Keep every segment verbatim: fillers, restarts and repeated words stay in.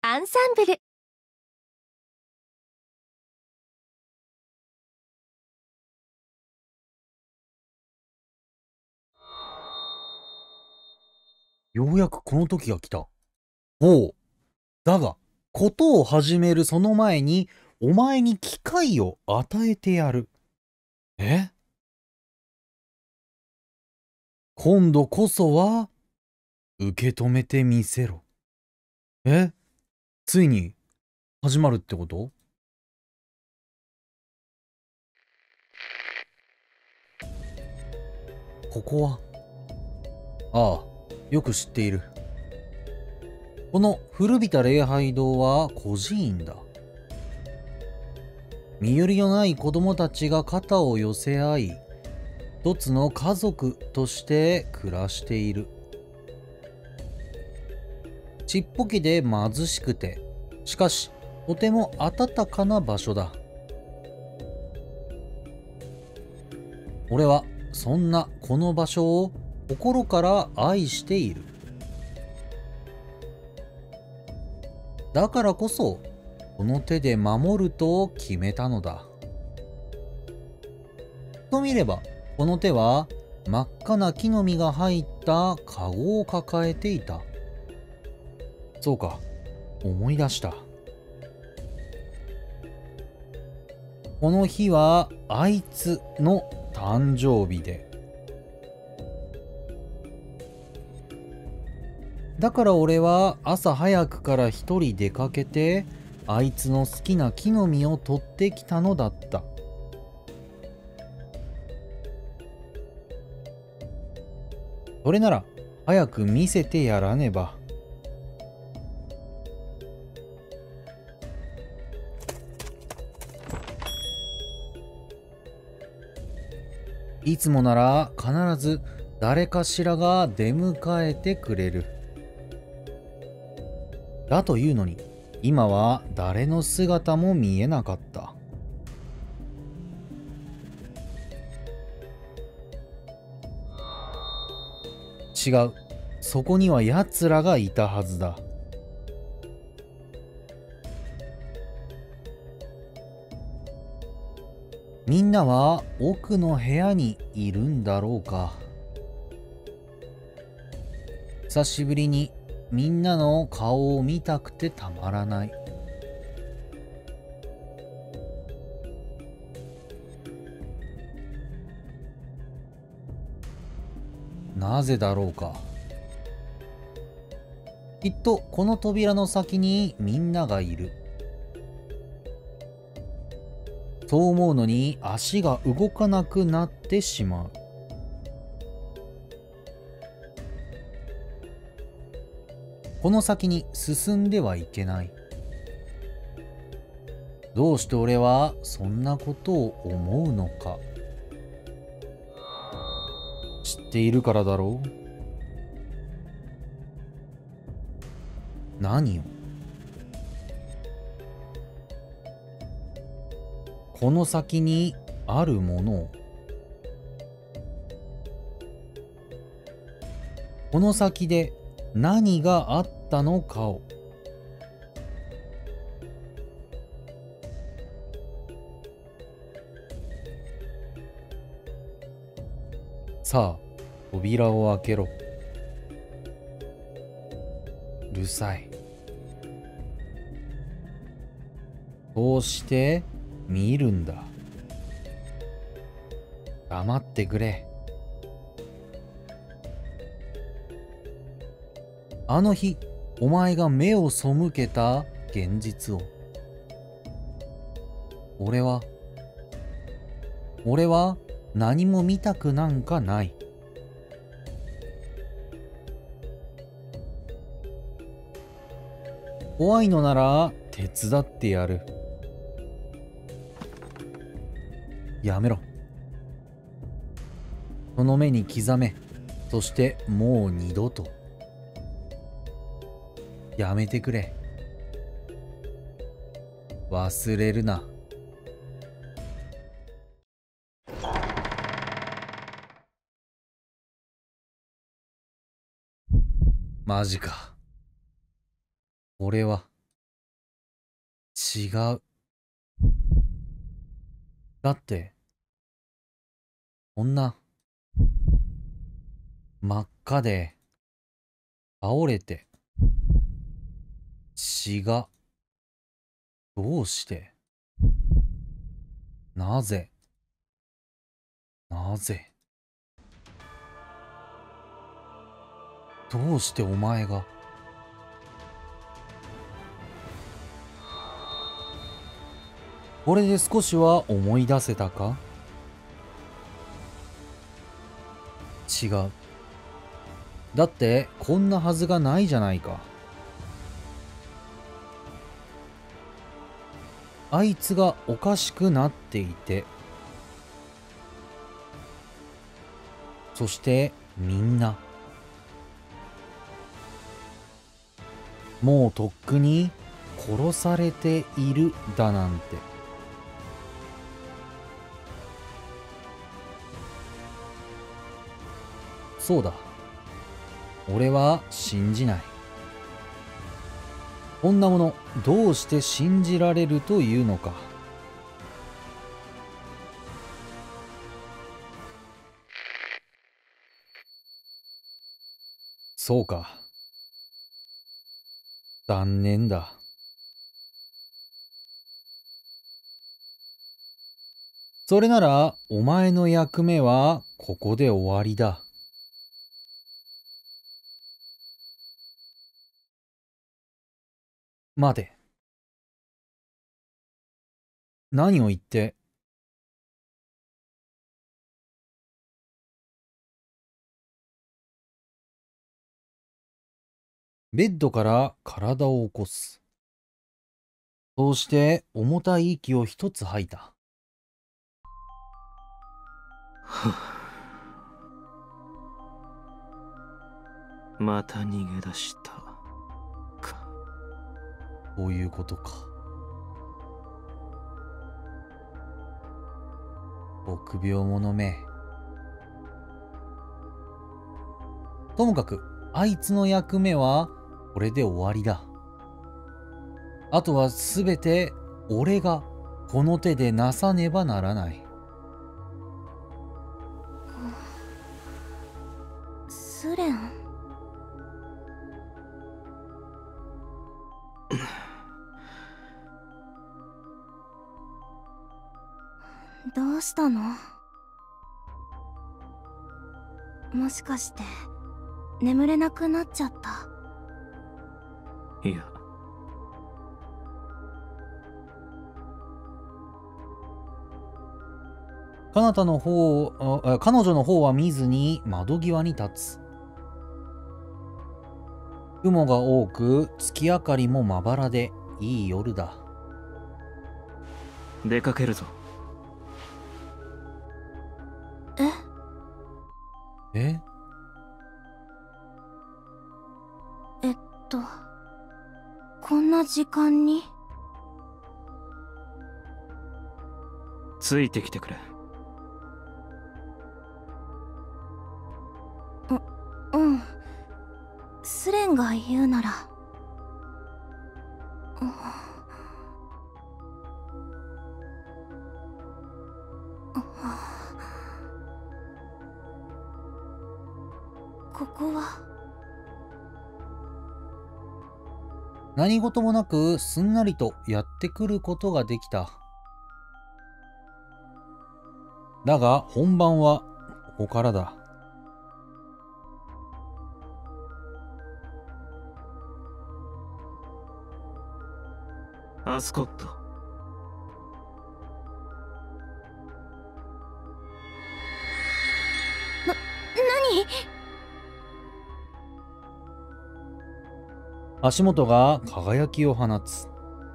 アンサンブル。 ようやくこの時が来た。おう。だが、ことを始めるその前に、お前に機会を与えてやる。え今度こそは、受け止めてみせろ。えついに、始まるってこと？ここは？ああ、よく知っている。この古びた礼拝堂は孤児院だ。身寄りのない子供たちが肩を寄せ合い、一つの家族として暮らしている。ちっぽけで貧しくて、しかしとても温かな場所だ。俺はそんなこの場所を心から愛している。だからこそこの手で守ると決めたのだ。と見ればこの手は真っ赤な木の実が入ったカゴを抱えていた。そうか、思い出した。この日はあいつの誕生日で、だから俺は朝早くから一人出かけて、あいつの好きな木の実を取ってきたのだった。それなら早く見せてやらねば。いつもなら必ず誰かしらが出迎えてくれる。だというのに、今は誰の姿も見えなかった。違う。そこには奴らがいたはずだ。みんなは奥の部屋にいるんだろうか。久しぶりにみんなの顔を見たくてたまらない。なぜだろうか。きっとこの扉の先にみんながいる。そう思うのに足が動かなくなってしまう。この先に進んではいけない。どうして俺はそんなことを思うのか。知っているからだろう。何を？この先にあるものを。この先で何があったのかを。さあ、扉を開けろ。うるさい。こうして見るんだ。黙ってくれ。あの日、お前が目を背けた現実を。俺は、俺は何も見たくなんかない。怖いのなら手伝ってやる。やめろ。その目に刻め。そしてもう二度と。やめてくれ。忘れるな。マジか。俺は違う。だって、こんな、真っ赤で、倒れて、血が、どうして、なぜ、なぜ、どうしてお前が、これで少しは思い出せたか？違う。だってこんなはずがないじゃないか。あいつがおかしくなっていて、そしてみんな、もうとっくに殺されているだなんて。そうだ。俺は信じない。こんなもの、どうして信じられるというのか。そうか。残念だ。それなら、お前の役目はここで終わりだ。待て。何を言って。ベッドから体を起こす。そうして重たい息を一つ吐いた。 また逃げ出したか。 こういうことか。臆病者め。ともかく、あいつの役目はこれで終わりだ。あとはすべて俺がこの手でなさねばならない。 スレン。どうしたの？もしかして眠れなくなっちゃった？ いや、 彼方の方、あ彼女の方は見ずに窓際に立つ。雲が多く月明かりもまばらでいい夜だ。 出かけるぞ。 え？ え？ えっとこんな時間に？ ついてきてくれ。 ううんスレンが言うなら。ここは何事もなくすんなりとやってくることができた。だが本番はここからだ。 アスコット。 な、何？ 足元が輝きを放つ。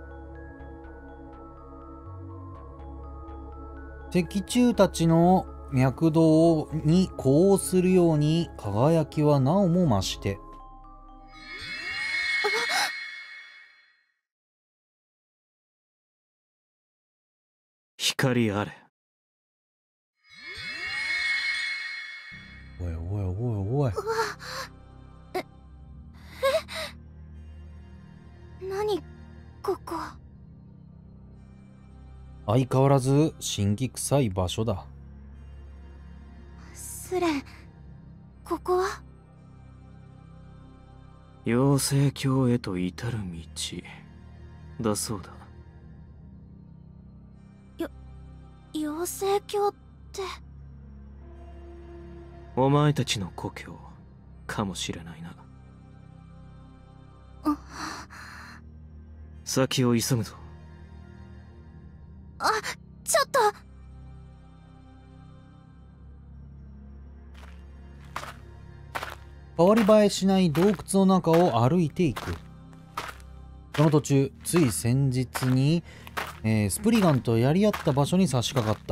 敵中たちの脈動に呼応するように輝きはなおも増して。 光あれ。 おいおいおいおい。 え、え？何ここ？ 相変わらず神気臭い場所だ。 スレン、ここは？ 妖精境へと至る道だそうだ。 よ妖精境って？ お前たちの故郷かもしれないな。 あ先を急ぐぞ。 あ、ちょっと。 変わり映えしない洞窟の中を歩いていく。その途中、つい先日に、えースプリガンとやり合った場所に差し掛かった。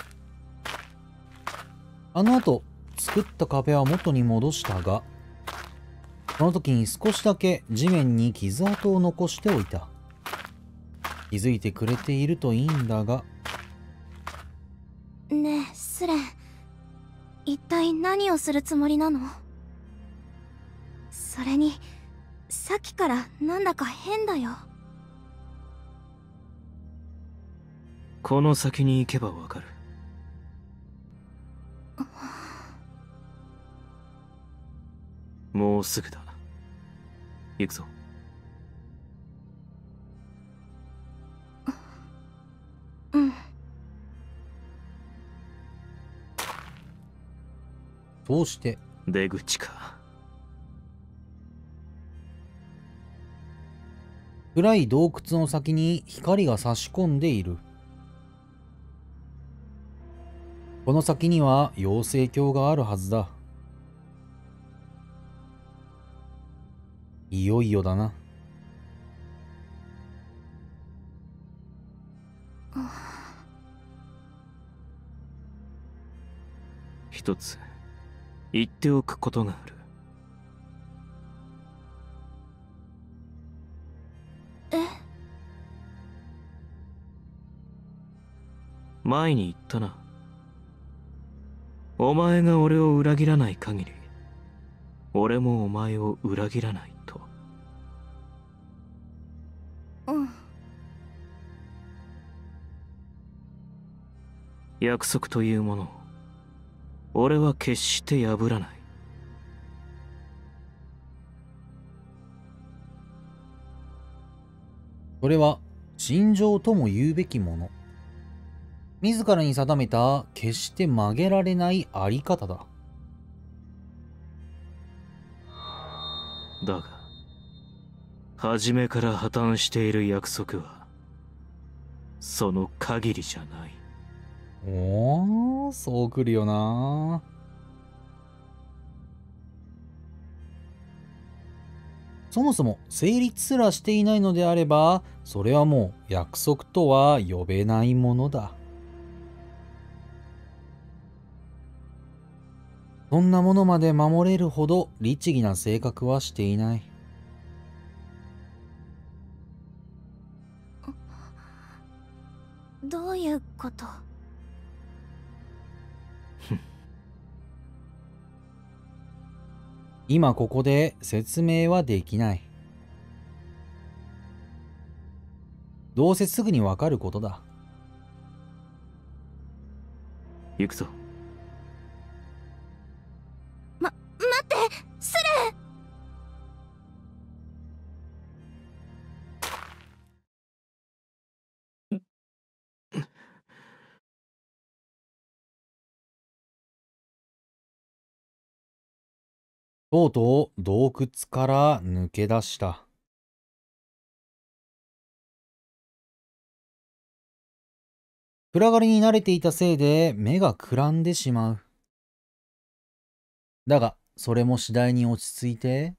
あの後、作った壁は元に戻したが、その時に少しだけ地面に傷跡を残しておいた。気づいてくれているといいんだが。 ねえ、スレン。一体何をするつもりなの？それに、さっきからなんだか変だよ。 この先に行けばわかる。もうすぐだ。行くぞ。 うん。 そうして出口か。 暗い洞窟の先に光が差し込んでいる。この先には妖精境があるはずだ。いよいよだな。 一つ言っておくことがある。 え？ 前に言ったな。お前が俺を裏切らない限り、俺もお前を裏切らないと。 うん。 約束というものを俺は決して破らない。 それは心情とも言うべきもの。自らに定めた決して曲げられないあり方だ。 だが初めから破綻している約束はその限りじゃない。 おー、そうくるよな。そもそも成立すらしていないのであれば、それはもう約束とは呼べないものだ。そんなものまで守れるほど律儀な性格はしていない。 どういうこと？ 今ここで説明はできない。どうせすぐにわかることだ。 行くぞ。 ま、待って、スレン！ とうとう洞窟から抜け出した。暗がりに慣れていたせいで目がくらんでしまう。だが、それも次第に落ち着いて。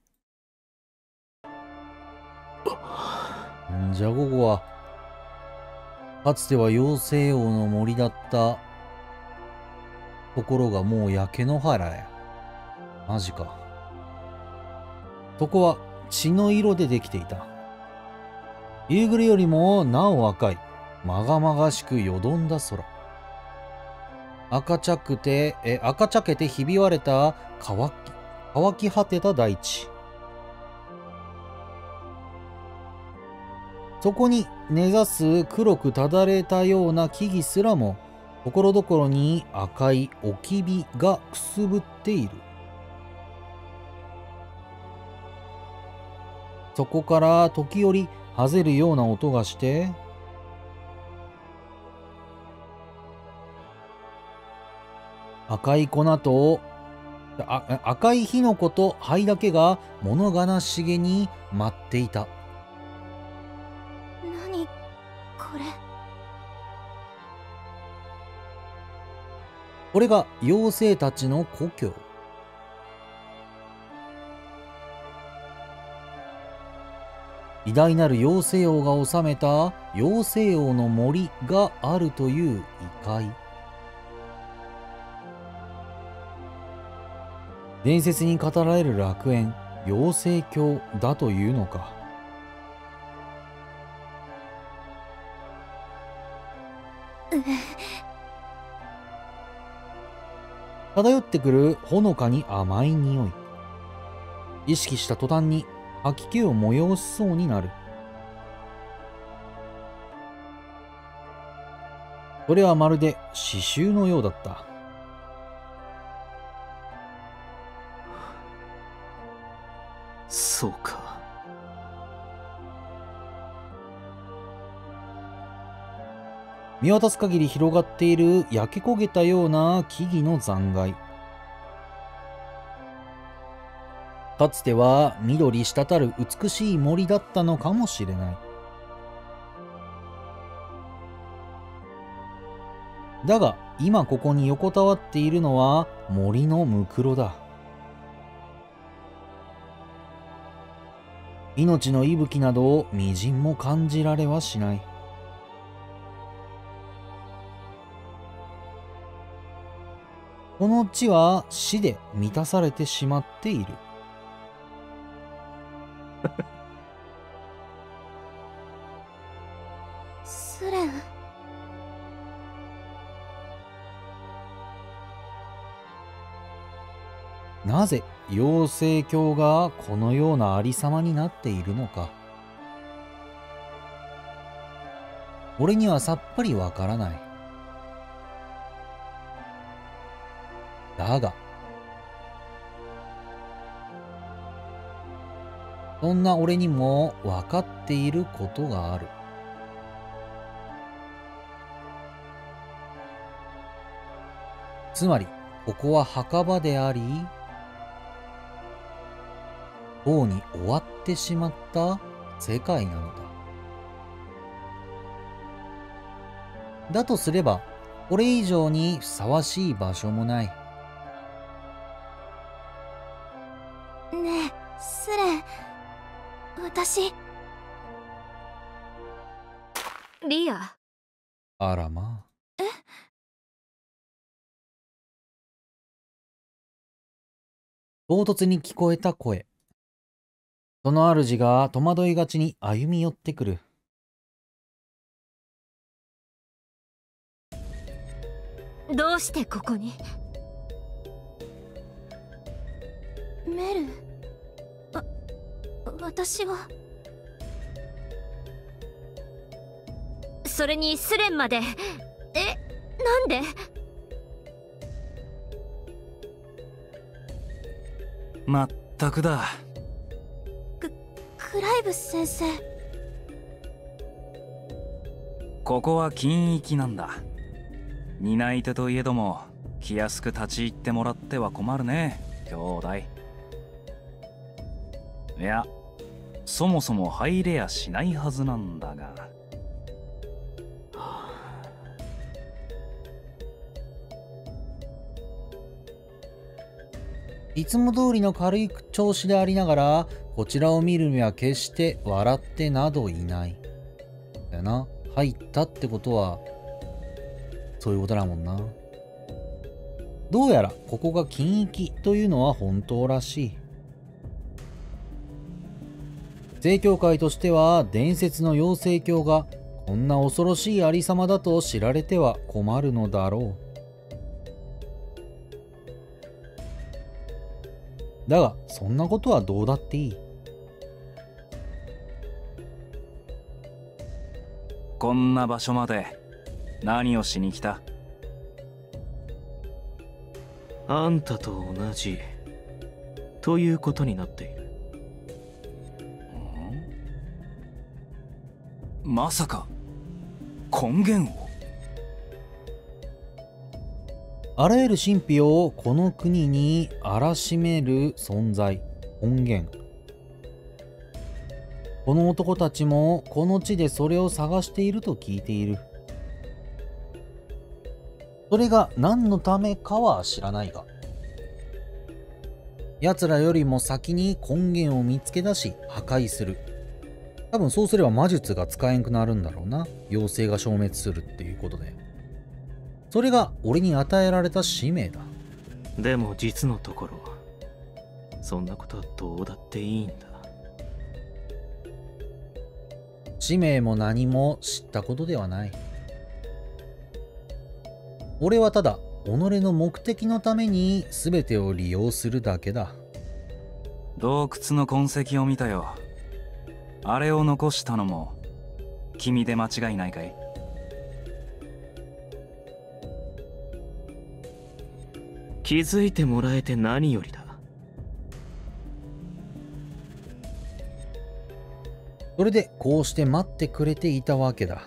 んじゃここは、かつては妖精王の森だったところがもう焼け野原や。マジか。そこは血の色でできていた。夕暮れよりもなお赤い、まがまがしくよどんだ空。赤茶くて、え、赤茶けてひび割れた乾き、乾き果てた大地。 そこに根ざす黒くただれたような木々すらも、ところどころに赤い置き火がくすぶっている。そこから時折はぜるような音がして、赤い粉とあ赤い火の粉と灰だけが物悲しげに舞っていた。 何これ。 これが妖精たちの故郷。偉大なる妖精王が治めた妖精王の森があるという異界。伝説に語られる楽園、妖精郷だというのか。漂ってくるほのかに甘い匂い。意識した途端に吐き気を催しそうになる。それはまるで刺繍のようだった。 そうか。 見渡す限り広がっている焼け焦げたような木々の残骸。かつては緑滴る美しい森だったのかもしれない。だが今ここに横たわっているのは森のムクロだ。命の息吹などをみじんも感じられはしない。この地は死で満たされてしまっている。 スレン。 なぜ妖精郷がこのようなありさまになっているのか。俺にはさっぱりわからない。だが、そんな俺にも分かっていることがある。つまり、ここは墓場であり、とうに終わってしまった世界なのだ。だとすれば、これ以上にふさわしい場所もない。 ねえ、スレン。私。リア。 あらまあ。 え？ 唐突に聞こえた声。その主が戸惑いがちに歩み寄ってくる。 どうしてここに？ メル。わ、私は。 それにスレンまで。え、なんで？ まったくだ。 ク、クライブス先生。 ここは禁域なんだ。担い手といえども気安く立ち入ってもらっては困るね、兄弟。いや、そもそも入れやしないはずなんだが。 いつも通りの軽い調子でありながら、こちらを見るには決して笑ってなどいない。だよな。入ったってことは、そういうことだもんな。どうやらここが禁域というのは本当らしい。正教会としては伝説の妖精教がこんな恐ろしいありさまだと知られては困るのだろう。だがそんなことはどうだっていい。 こんな場所まで何をしに来た？ あんたと同じということになっている。 まさか根源を？ あらゆる神秘をこの国に荒らしめる存在、根源。この男たちもこの地でそれを探していると聞いている。それが何のためかは知らないが、奴らよりも先に根源を見つけ出し破壊する。多分そうすれば魔術が使えんくなるんだろうな。妖精が消滅するっていうことで。それが俺に与えられた使命だ。 でも実のところそんなことはどうだっていいんだ。 使命も何も知ったことではない。俺はただ己の目的のために全てを利用するだけだ。 洞窟の痕跡を見たよ。あれを残したのも君で間違いないかい？ 気づいてもらえて何よりだ。 それでこうして待ってくれていたわけだ。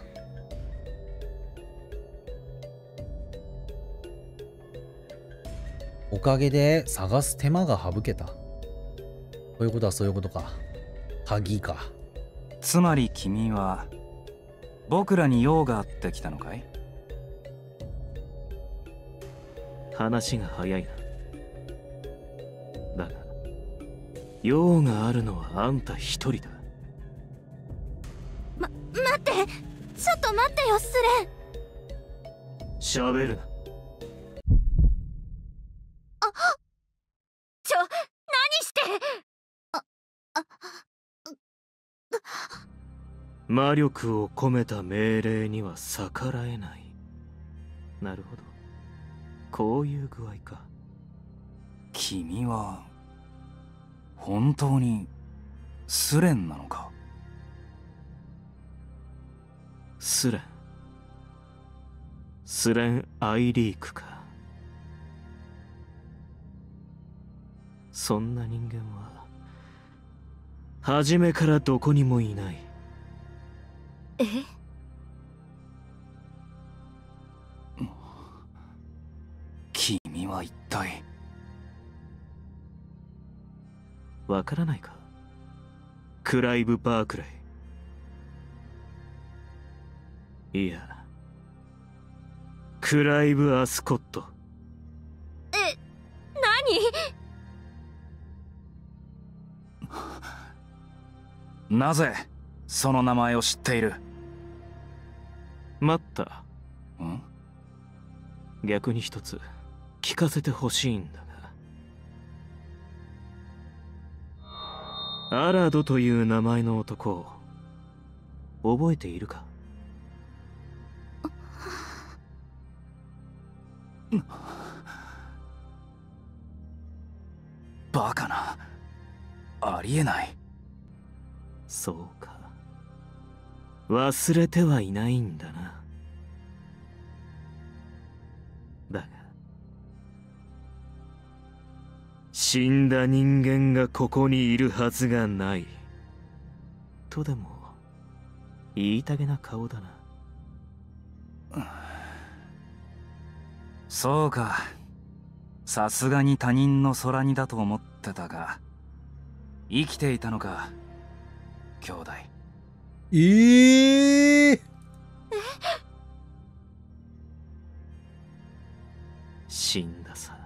おかげで探す手間が省けた。そういうことはそういうことか。鍵か。 つまり君は僕らに用があってきたのかい？ 話が早いな。だが用があるのはあんた一人だ。 ま、待って、ちょっと待ってよ、スレン。 喋るな。 ちょ、何して？ 魔力を込めた命令には逆らえない。なるほど、こういう具合か。 君は本当にスレンなのか？ スレンスレン・アイリークか。そんな人間は初めからどこにもいない。 え？ 君は一体？ わからないか？クライブ・バークレイ。いや、クライブ・アスコット。 え、何？ なぜその名前を知っている？ 待った。 ん？ 逆に一つ聞かせてほしいんだが、アラドという名前の男を覚えているか？ バカな。ありえない。 そうか、忘れてはいないんだな。だが死んだ人間がここにいるはずがないとでも言いたげな顔だな。 そうか、さすがに他人の空似だと思ってたが、生きていたのか、兄弟。 ええー、 死んださ。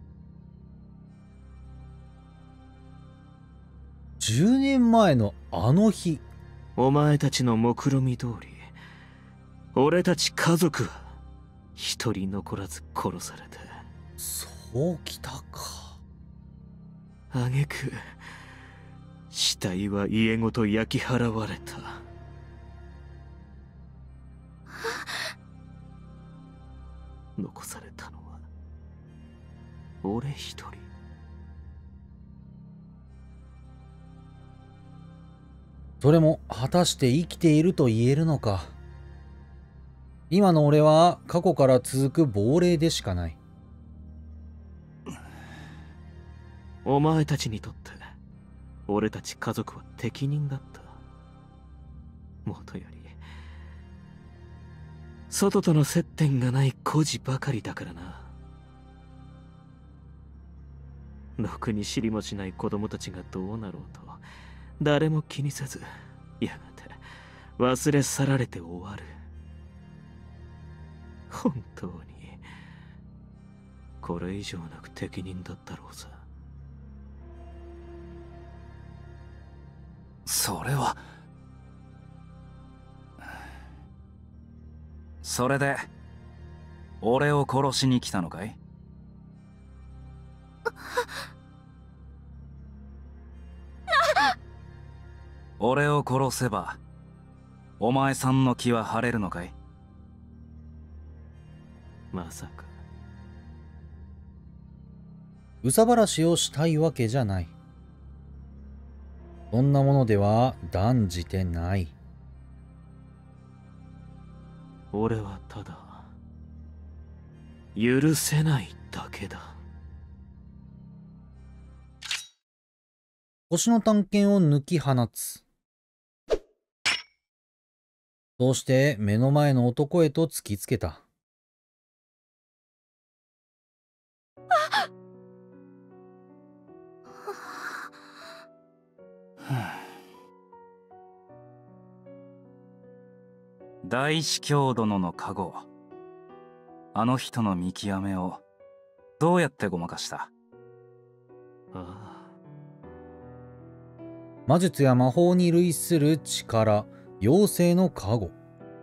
じゅうねんまえのあの日。 お前たちの目論見通り、俺たち家族は一人残らず殺された。 そうきたか。 あげく死体は家ごと焼き払われた。残されたのは俺一人。 それも果たして生きていると言えるのか。 今の俺は過去から続く亡霊でしかない。 お前たちにとって俺たち家族は適任だった。もとより外との接点がない孤児ばかりだからな。ろくに知りもしない子供たちがどうなろうと誰も気にせず、やがて忘れ去られて終わる。本当にこれ以上なく適任だったろうさ。 それは。それで俺を殺しに来たのかい？俺を殺せばお前さんの気は晴れるのかい？ まさか憂さ晴らしをしたいわけじゃない。そんなものでは断じてない。 俺はただ許せないだけだ。 星の探検を抜き放つ。そうして目の前の男へと突きつけた。 大司教殿の加護、あの人の見極めをどうやってごまかした？ ああ、 魔術や魔法に類する力、妖精の加護。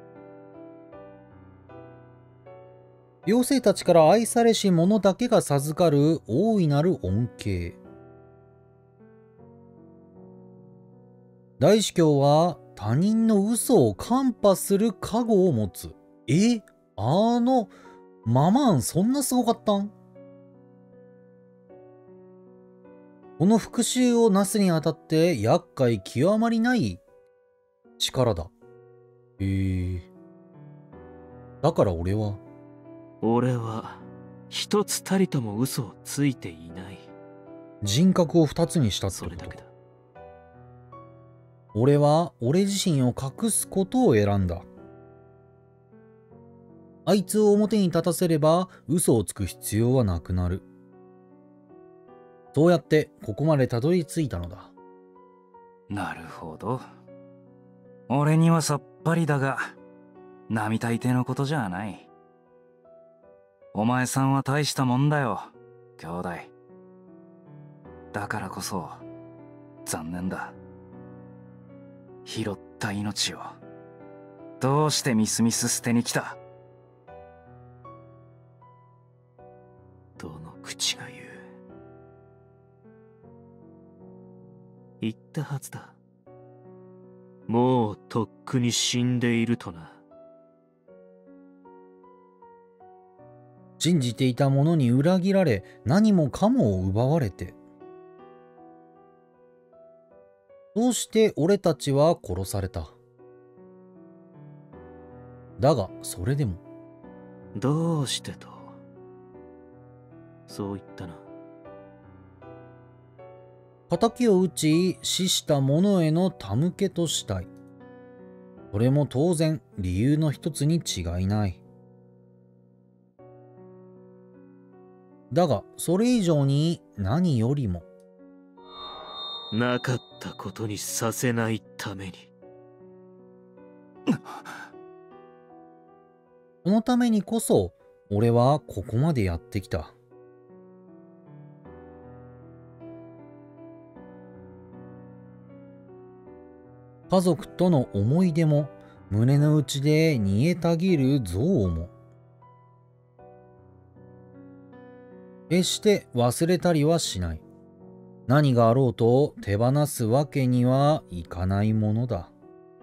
妖精たちから愛されし者だけが授かる大いなる恩恵。大司教は他人の嘘をカンパする加護を持つ。え、あのママンそんなすごかったん？この復讐をなすにあたって厄介極まりない力だ。へえ。だから俺は俺は一つたりとも嘘をついていない。 人格を二つにしたってこと。 それだけだ。 俺は俺自身を隠すことを選んだ。あいつを表に立たせれば嘘をつく必要はなくなる。そうやってここまでたどり着いたのだ。 なるほど。俺にはさっぱりだが、並大抵のことじゃない。お前さんは大したもんだよ、兄弟。だからこそ残念だ。拾った命をどうしてみすみす捨てに来た？ どの口が言う。言ったはずだ。もうとっくに死んでいるとな。 信じていたものに裏切られ、何もかもを奪われて。どうして俺たちは殺された？だがそれでも。 どうしてとそう言ったな。 仇を討ち死した者への手向けとしたい。それも当然理由の一つに違いない。だがそれ以上に何よりもなかったことにさせないために。 そのためにこそ俺はここまでやってきた。家族との思い出も胸の内で煮えたぎる憎悪も決して忘れたりはしない。何があろうと手放すわけにはいかないものだ。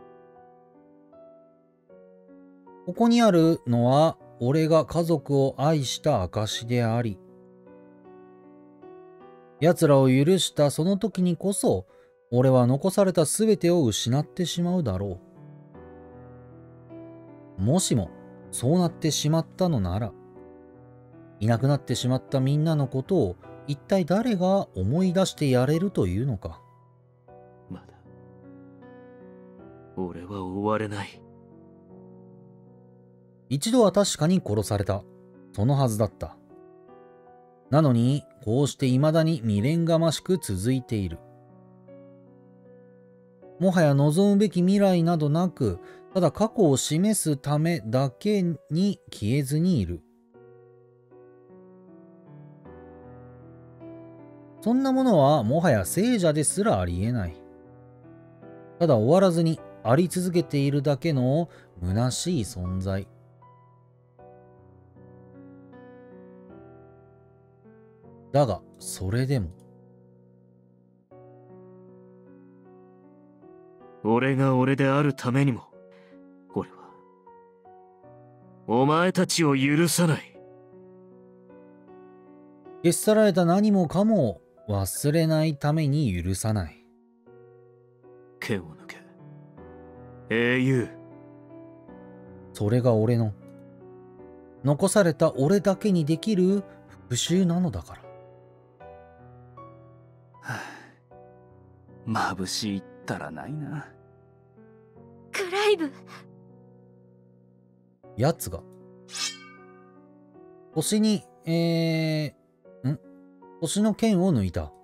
ここにあるのは俺が家族を愛した証であり、奴らを許したその時にこそ俺は残された全てを失ってしまうだろう。もしもそうなってしまったのなら、いなくなってしまったみんなのことを一体誰が思い出してやれるというのか。 まだ俺は終われない。 一度は確かに殺された。そのはずだった。なのに、こうして未だに未練がましく続いている。もはや望むべき未来などなく、ただ過去を示すためだけに消えずにいる。そんなものはもはや聖者ですらありえない。ただ終わらずにあり続けているだけの虚しい存在。だが、それでも。 俺が俺であるためにも、俺は、お前たちを許さない。 消し去られた何もかも忘れないために許さない。 剣を抜け。英雄。 それが俺の、残された俺だけにできる復讐なのだから。 眩しいったらないな。 クライブ。 奴が腰にえー、ん腰の剣を抜いた。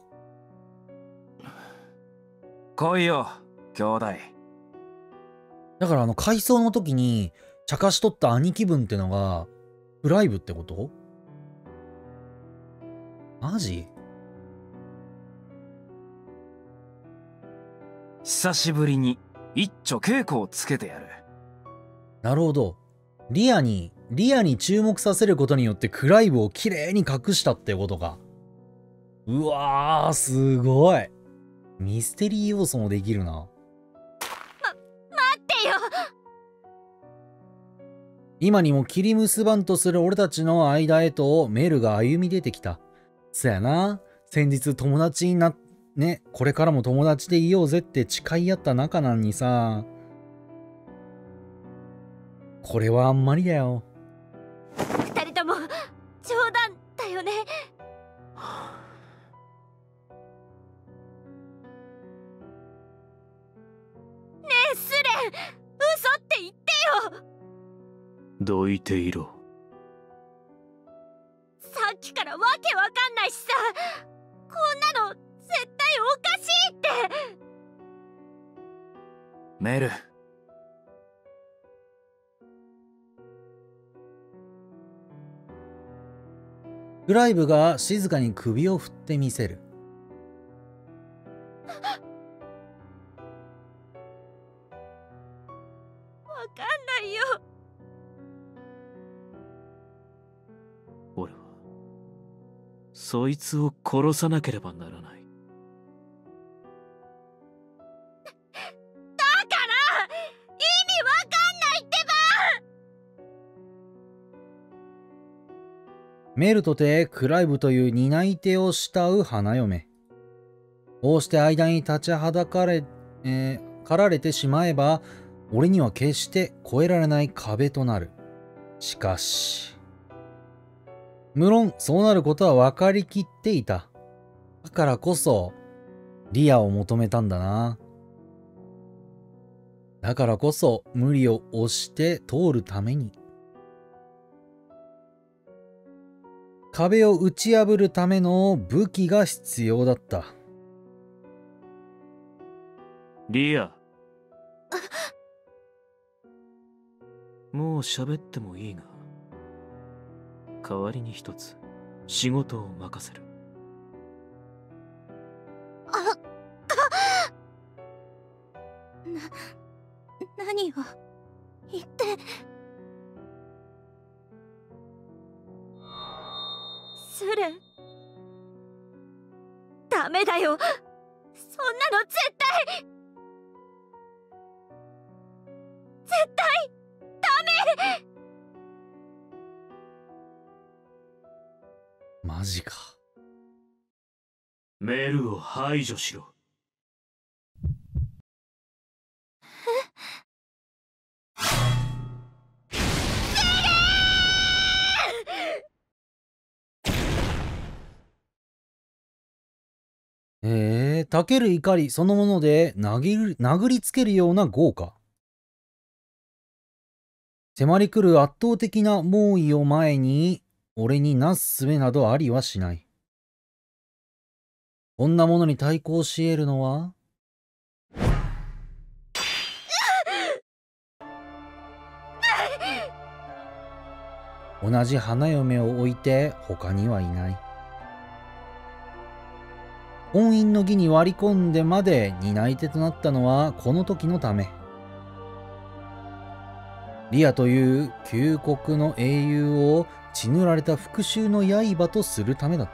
来いよ兄弟。 だからあの回想の時に茶化しとった兄貴分ってのがクライブってこと？マジ？ 久しぶりに一丁稽古をつけてやる。 なるほど。リアに、リアに注目させることによってクライブをきれいに隠したってことか。うわー、すごい。ミステリー要素もできるな。 ま、待ってよ。 今にも切り結ばんとする俺たちの間へとメルが歩み出てきた。そやな。先日友達になっね、これからも友達でいようぜって誓い合った仲なんにさ、これはあんまりだよ。 二人とも冗談だよね。ねえスレン、嘘って言ってよ。 どいていろ。 さっきからわけわかんないしさ、こんなの絶対おかしいって。 メル。 クライブが静かに首を振ってみせる。 わかんないよ。 俺はそいつを殺さなければならない。 メルとてクライブという担い手を慕う花嫁。こうして間に立ちはだかれ、えー、駆られてしまえば、俺には決して越えられない壁となる。しかし、無論そうなることは分かりきっていた。だからこそ、リアを求めたんだな。だからこそ無理を押して通るために。壁を打ち破るための武器が必要だった。 リア。もう喋ってもいいが、代わりに一つ仕事を任せる。 あ、な、何を言って。 スレン、ダメだよ。そんなの絶対絶対ダメ。 マジか。 メルを排除しろ。 セへえ、たける怒りそのもので殴り、殴りつけるような豪華。迫り来る圧倒的な猛威を前に、俺になすすべなどありはしない。こんなものに対抗し得るのは、同じ花嫁を置いて他にはいない。婚姻の儀に割り込んでまで担い手となったのはこの時のため。リアという旧国の英雄を血塗られた復讐の刃とするためだった。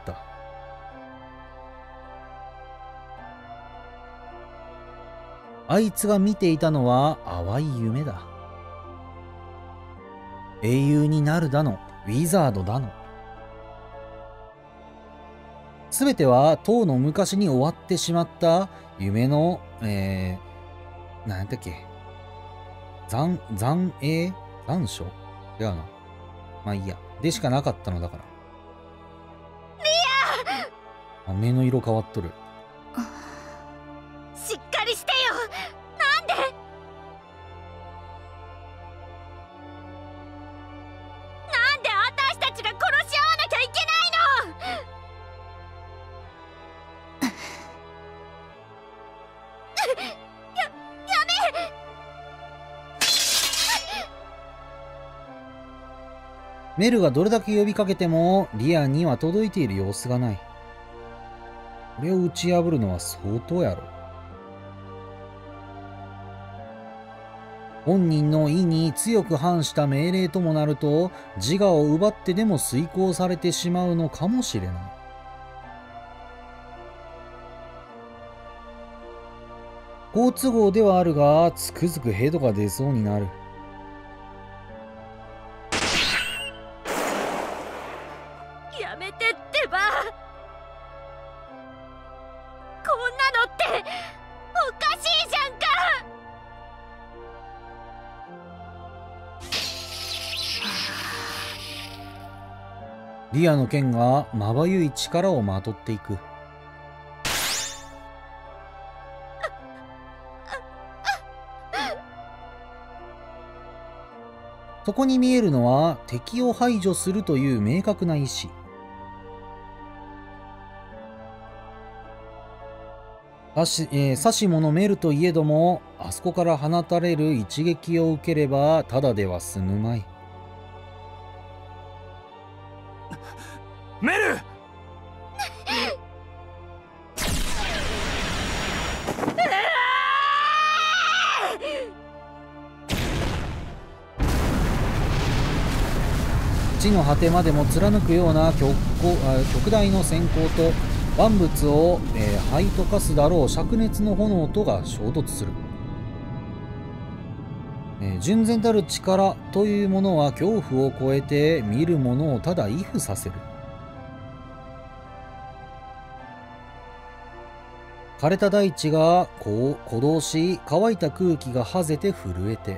あいつが見ていたのは淡い夢だ。英雄になるだの、ウィザードだの。すべてはとうの昔に終わってしまった夢の、えー、何やったっけ、残、残影残暑違うな。まあいいや。でしかなかったのだから。 リア！ あ、目の色変わっとる。 しっかりしてよ。なんで？なんで私たちが殺し合わなきゃいけないの？や、やめ！ メルがどれだけ呼びかけてもリアンには届いている様子がない。これを打ち破るのは相当やろ。本人の意に強く反した命令ともなると自我を奪ってでも遂行されてしまうのかもしれない。好都合ではあるがつくづくヘドが出そうになる。 やめてってば。こんなのっておかしいじゃんか。 リアの剣がまばゆい力をまとっていく。そこに見えるのは敵を排除するという明確な意志。さし、えー、さしものメルといえども、あそこから放たれる一撃を受ければただでは済むまい。 メル！ 地の果てまでも貫くような 極, 極大の閃光と万物を、えー、灰溶かすだろう灼熱の炎とが衝突する。えー、純然たる力というものは恐怖を超えて見るものをただ畏怖させる。枯れた大地がこう鼓動し、乾いた空気がはぜて震えて、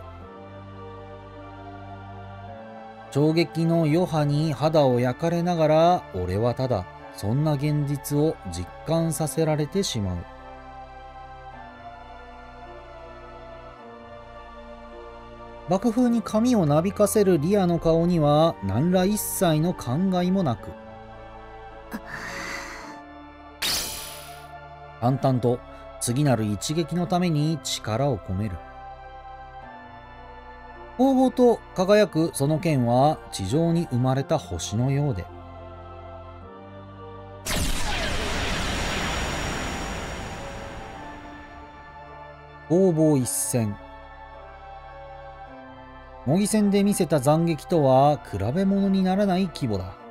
衝撃の余波に肌を焼かれながら、俺はただそんな現実を実感させられてしまう。爆風に髪をなびかせるリアの顔には何ら一切の感慨もなく、淡々と次なる一撃のために力を込める。黄金と輝くその剣は地上に生まれた星のようで、攻防一戦。模擬戦で見せた斬撃とは比べ物にならない規模だ。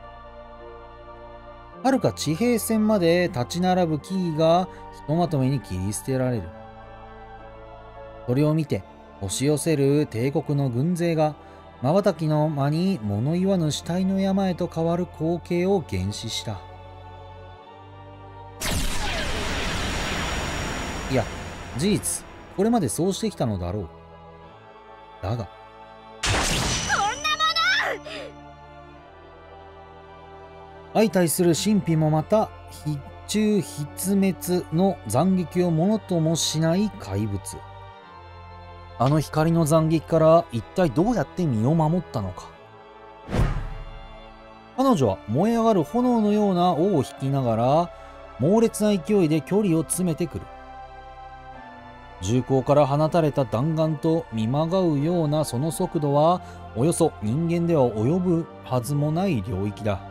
はるか地平線まで立ち並ぶ木々がひとまとめに切り捨てられる。それを見て押し寄せる帝国の軍勢が瞬きの間に物言わぬ死体の山へと変わる光景を幻視した。いや、事実これまでそうしてきたのだろう。だが相対する神秘もまた非中筆滅の斬撃をものともしない怪物。あの光の斬撃から一体どうやって身を守ったのか。彼女は燃え上がる炎のような尾を引きながら猛烈な勢いで距離を詰めてくる。銃口から放たれた弾丸と見まがうようなその速度はおよそ人間では及ぶはずもない領域だ。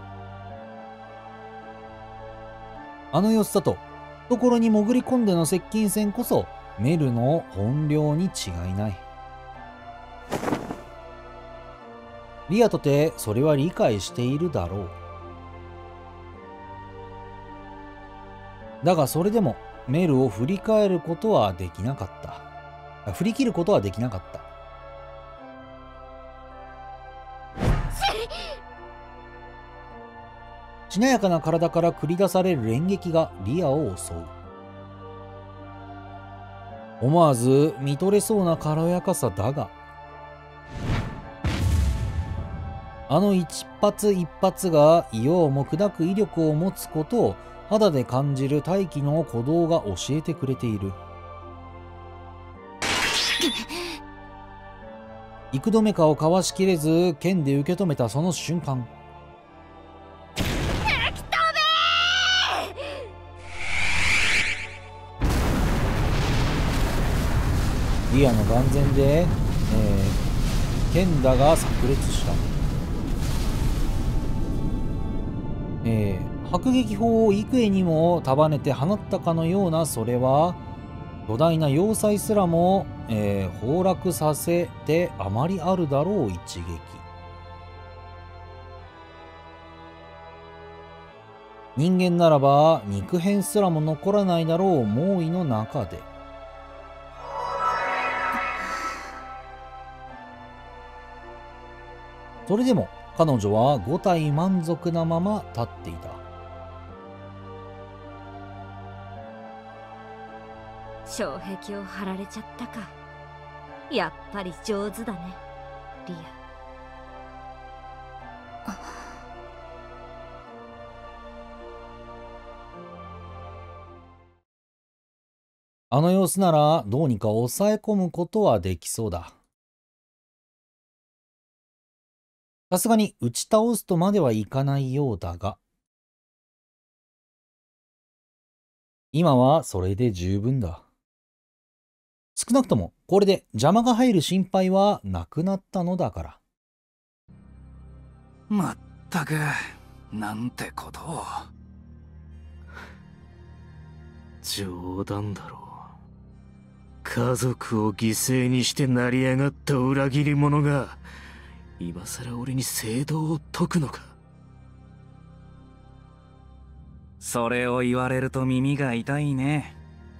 あの様子だと懐に潜り込んでの接近戦こそメルの本領に違いない。リアとてそれは理解しているだろう。だがそれでもメルを振り返ることはできなかった。振り切ることはできなかった。しなやかな体から繰り出される連撃がリアを襲う。思わず見とれそうな軽やかさだが、あの一発一発が硫黄も砕く威力を持つことを肌で感じる大気の鼓動が教えてくれている。幾度目かをかわしきれず剣で受け止めたその瞬間、リアの眼前で、えー、剣打が炸裂した。えー、迫撃砲を幾重にも束ねて放ったかのようなそれは巨大な要塞すらも、えー、崩落させてあまりあるだろう一撃。人間ならば肉片すらも残らないだろう猛威の中で、それでも彼女は五体満足なまま立っていた。 障壁を張られちゃったか。やっぱり上手だね、リア。 あの様子ならどうにか抑え込むことはできそうだ。さすがに打ち倒すとまではいかないようだが、今はそれで十分だ。少なくともこれで邪魔が入る心配はなくなったのだから。 まったく、なんてことを。 冗談だろう。家族を犠牲にして成り上がった裏切り者が今さら俺に正道を説くのか。 それを言われると耳が痛いね。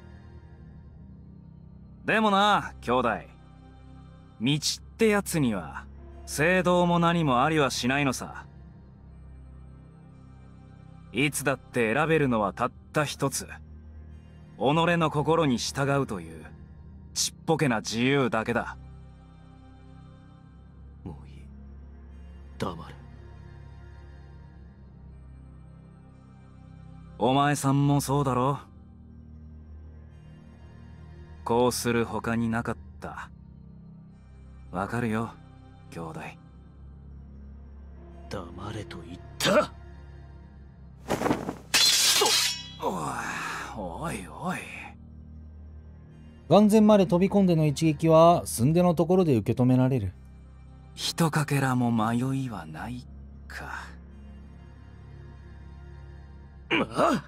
でもな、兄弟。道ってやつには正道も何もありはしないのさ。いつだって選べるのはたった一つ。己の心に従うというちっぽけな自由だけだ。 もういい。黙れ。 お前さんもそうだろ。こうする他になかった。わかるよ、兄弟。 黙れと言った。 おいおい。 眼前まで飛び込んでの一撃は寸出のところで受け止められる。 ひとかけらも迷いはないか。 まあ、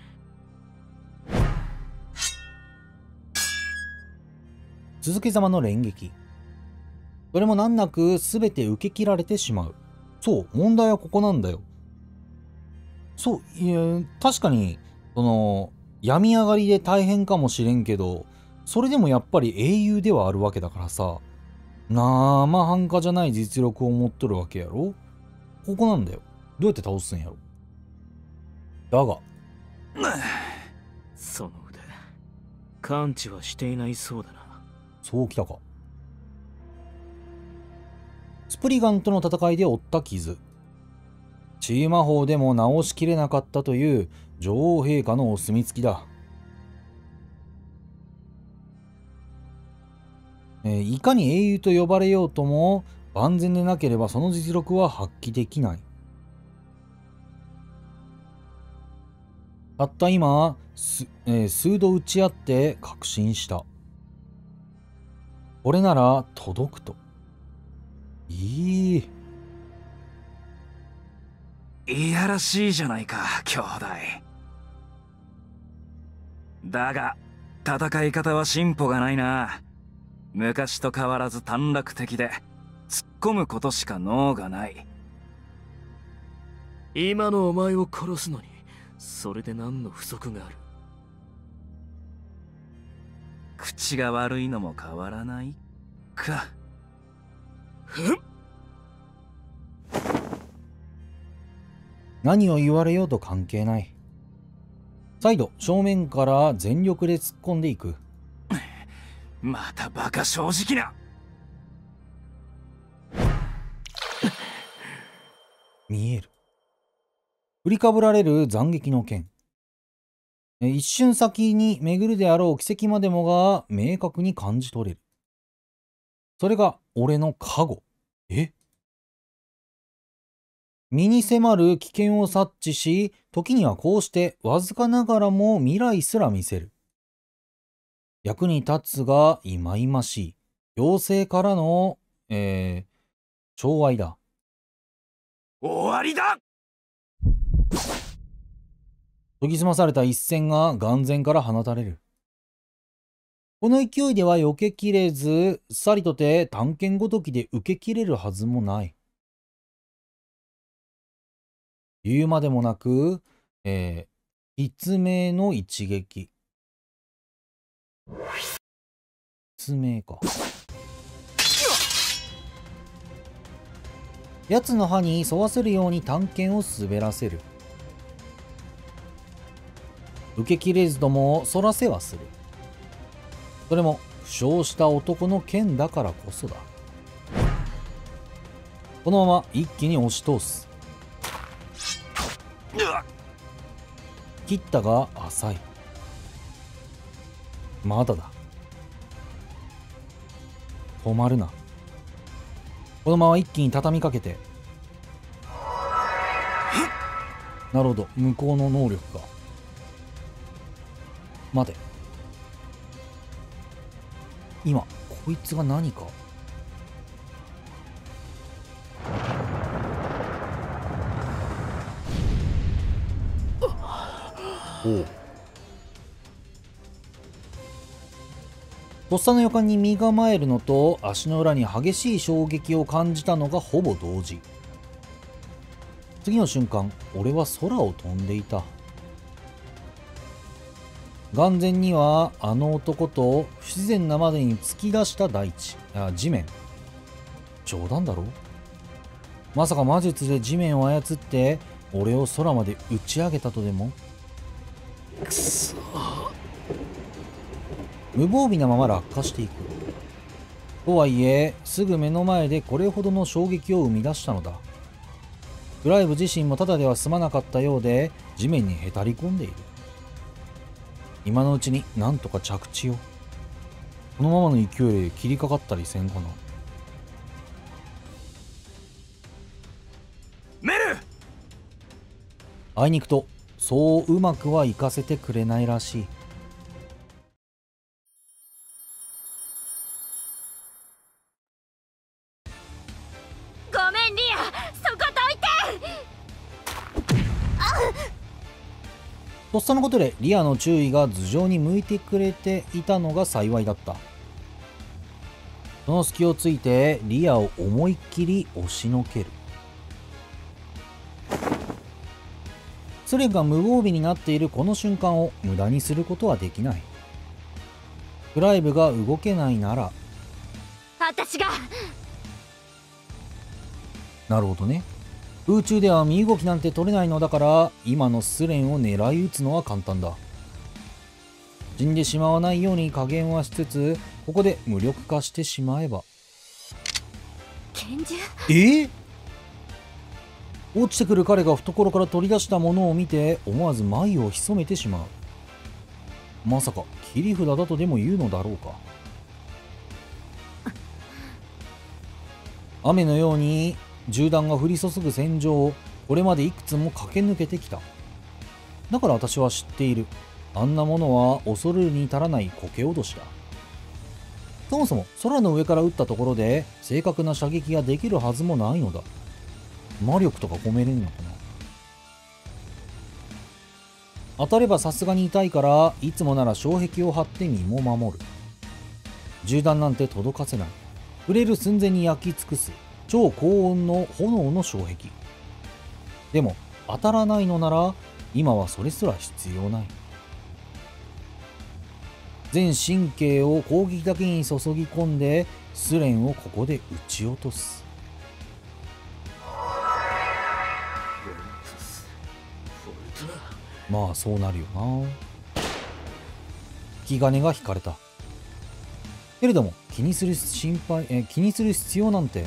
続けざまの連撃。それも難なく全て受け切られてしまう。そう、問題はここなんだよ。そう、いや、確かに、その、病み上がりで大変かもしれんけど、それでもやっぱり英雄ではあるわけだからさ、生半可じゃない実力を持っとるわけやろ。ここなんだよ。どうやって倒すんやろ。だが、 その腕、感知はしていないそうだな。 そうきたか。スプリガンとの戦いで負った傷。治癒魔法でも治しきれなかったという女王陛下のお墨付きだ。えーいかに英雄と呼ばれようとも万全でなければその実力は発揮できない。たった今す、えー数度打ち合って確信した。これなら届くと。いい。 いやらしいじゃないか、兄弟。だが戦い方は進歩がないな。昔と変わらず短絡的で突っ込むことしか能がない。 今のお前を殺すのにそれで何の不足がある？ 口が悪いのも変わらないか。 何を言われようと関係ない。再度正面から全力で突っ込んでいく。 またバカ正直な。 見える。振りかぶられる斬撃の剣。え一瞬先に巡るであろう奇跡までもが明確に感じ取れる。それが俺の加護。え身に迫る危険を察知し、時にはこうしてわずかながらも未来すら見せる。役に立つが忌々しい。妖精からの、えー、寵愛だ。 終わりだ。 研ぎ澄まされた一戦が眼前から放たれる。この勢いでは避けきれず、さりとて探検ごときで受けきれるはずもない。言うまでもなく、えー、筆名の一撃。筆名か。奴の歯に沿わせるように探検を滑らせる。受けきれずともそらせはする。それも負傷した男の剣だからこそだ。このまま一気に押し通す。切ったが浅い。まだだ。止まるな。このまま一気に畳みかけて。なるほど、向こうの能力か。待て。今こいつが何か。おう。とっさの予感に身構えるのと足の裏に激しい衝撃を感じたのがほぼ同時。次の瞬間、俺は空を飛んでいた。眼前にはあの男と不自然なまでに突き出した大地、あ、地面。冗談だろ？まさか魔術で地面を操って俺を空まで打ち上げたとでも？ くそ。 無防備なまま落下していく。とはいえすぐ目の前でこれほどの衝撃を生み出したのだ。クライブ自身もただでは済まなかったようで地面にへたり込んでいる。今のうちになんとか着地を。このままの勢いで切りかかったりせんかな。 メル。 あいにくとそううまくはいかせてくれないらしい。 ごめんリア、そこどいて。 とっさのことでリアの注意が頭上に向いてくれていたのが幸いだった。その隙をついてリアを思いっきり押しのける。それが無防備になっているこの瞬間を無駄にすることはできない。クライブが動けないなら。 私が。 なるほどね。空中では身動きなんて取れないのだから、今のスレンを狙い撃つのは簡単だ。死んでしまわないように加減はしつつ、ここで無力化してしまえば。 拳銃？ えー、 落ちてくる彼が懐から取り出したものを見て思わず眉を潜めてしまう。まさか切り札だとでも言うのだろうか。雨のように銃弾が降り注ぐ戦場をこれまでいくつも駆け抜けてきた。だから私は知っている。あんなものは恐るるに足らない苔脅しだ。そもそも空の上から撃ったところで正確な射撃ができるはずもないのだ。魔力とか込めれるのかな。当たればさすがに痛いからいつもなら障壁を張って身も守る。銃弾なんて届かせない。触れる寸前に焼き尽くす超高温の炎の障壁。でも当たらないのなら今はそれすら必要ない。全神経を攻撃だけに注ぎ込んで試練をここで撃ち落とす。まあそうなるよな。引き金が引かれた。けれども気にする心配え気にする必要なんて。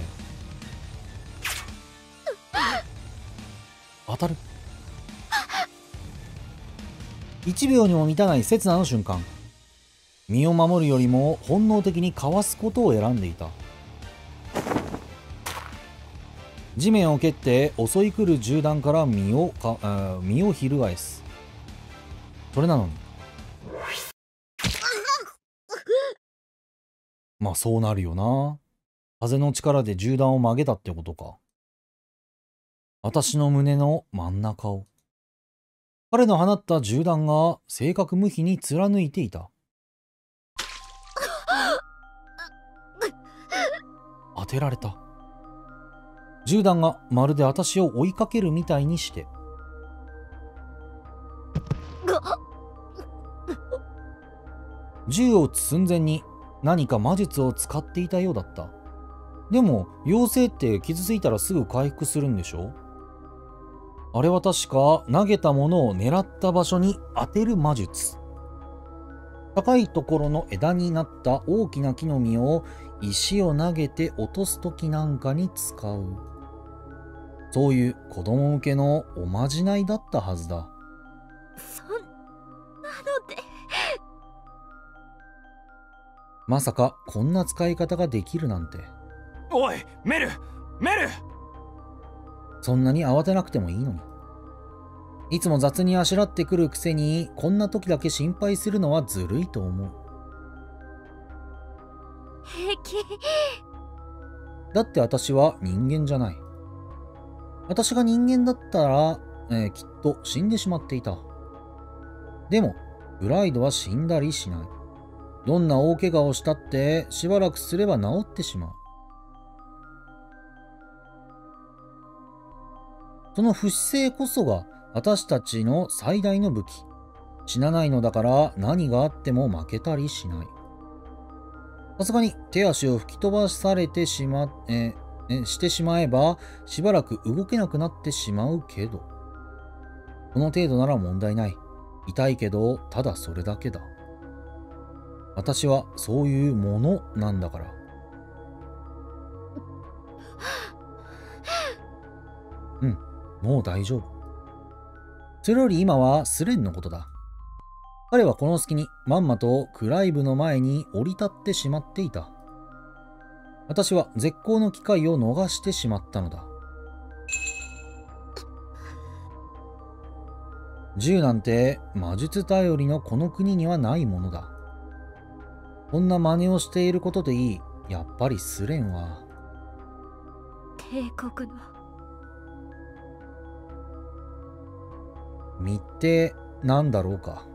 当たる。いちびょうにも満たない刹那の瞬間、身を守るよりも本能的にかわすことを選んでいた。地面を蹴って襲い来る銃弾から身をかあ身を翻す。それなのにまあそうなるよな。風の力で銃弾を曲げたってことか。私の胸の真ん中を。彼の放った銃弾が正確無比に貫いていた。当てられた。銃弾がまるで私を追いかけるみたいにして。銃を撃つ寸前に何か魔術を使っていたようだった。でも妖精って傷ついたらすぐ回復するんでしょ。あれは確か投げたものを狙った場所に当てる魔術。高いところの枝になった大きな木の実を石を投げて落とす時なんかに使う。そういう子供向けのおまじないだったはずだ。 そんなので。 まさかこんな使い方ができるなんて。 おいメルメル。 そんなに慌てなくてもいいのに。いつも雑にあしらってくるくせにこんな時だけ心配するのはずるいと思う。 平気。 だって私は人間じゃない。私が人間だったら、えー、きっと死んでしまっていた。でもブライドは死んだりしない。どんな大怪我をしたってしばらくすれば治ってしまう。その不死性こそが私たちの最大の武器。死なないのだから何があっても負けたりしない。さすがに手足を吹き飛ばされてしま、えー、してしまえばしばらく動けなくなってしまうけど、この程度なら問題ない。痛いけどただそれだけだ。私はそういうものなんだから。うん、もう大丈夫。それより今はスレンのことだ。彼はこの隙にまんまとクライブの前に降り立ってしまっていた。私は絶好の機会を逃してしまったのだ。銃なんて魔術頼りのこの国にはないものだ。こんな真似をしていることでいい。やっぱりスレンは帝国の身って何だろうか。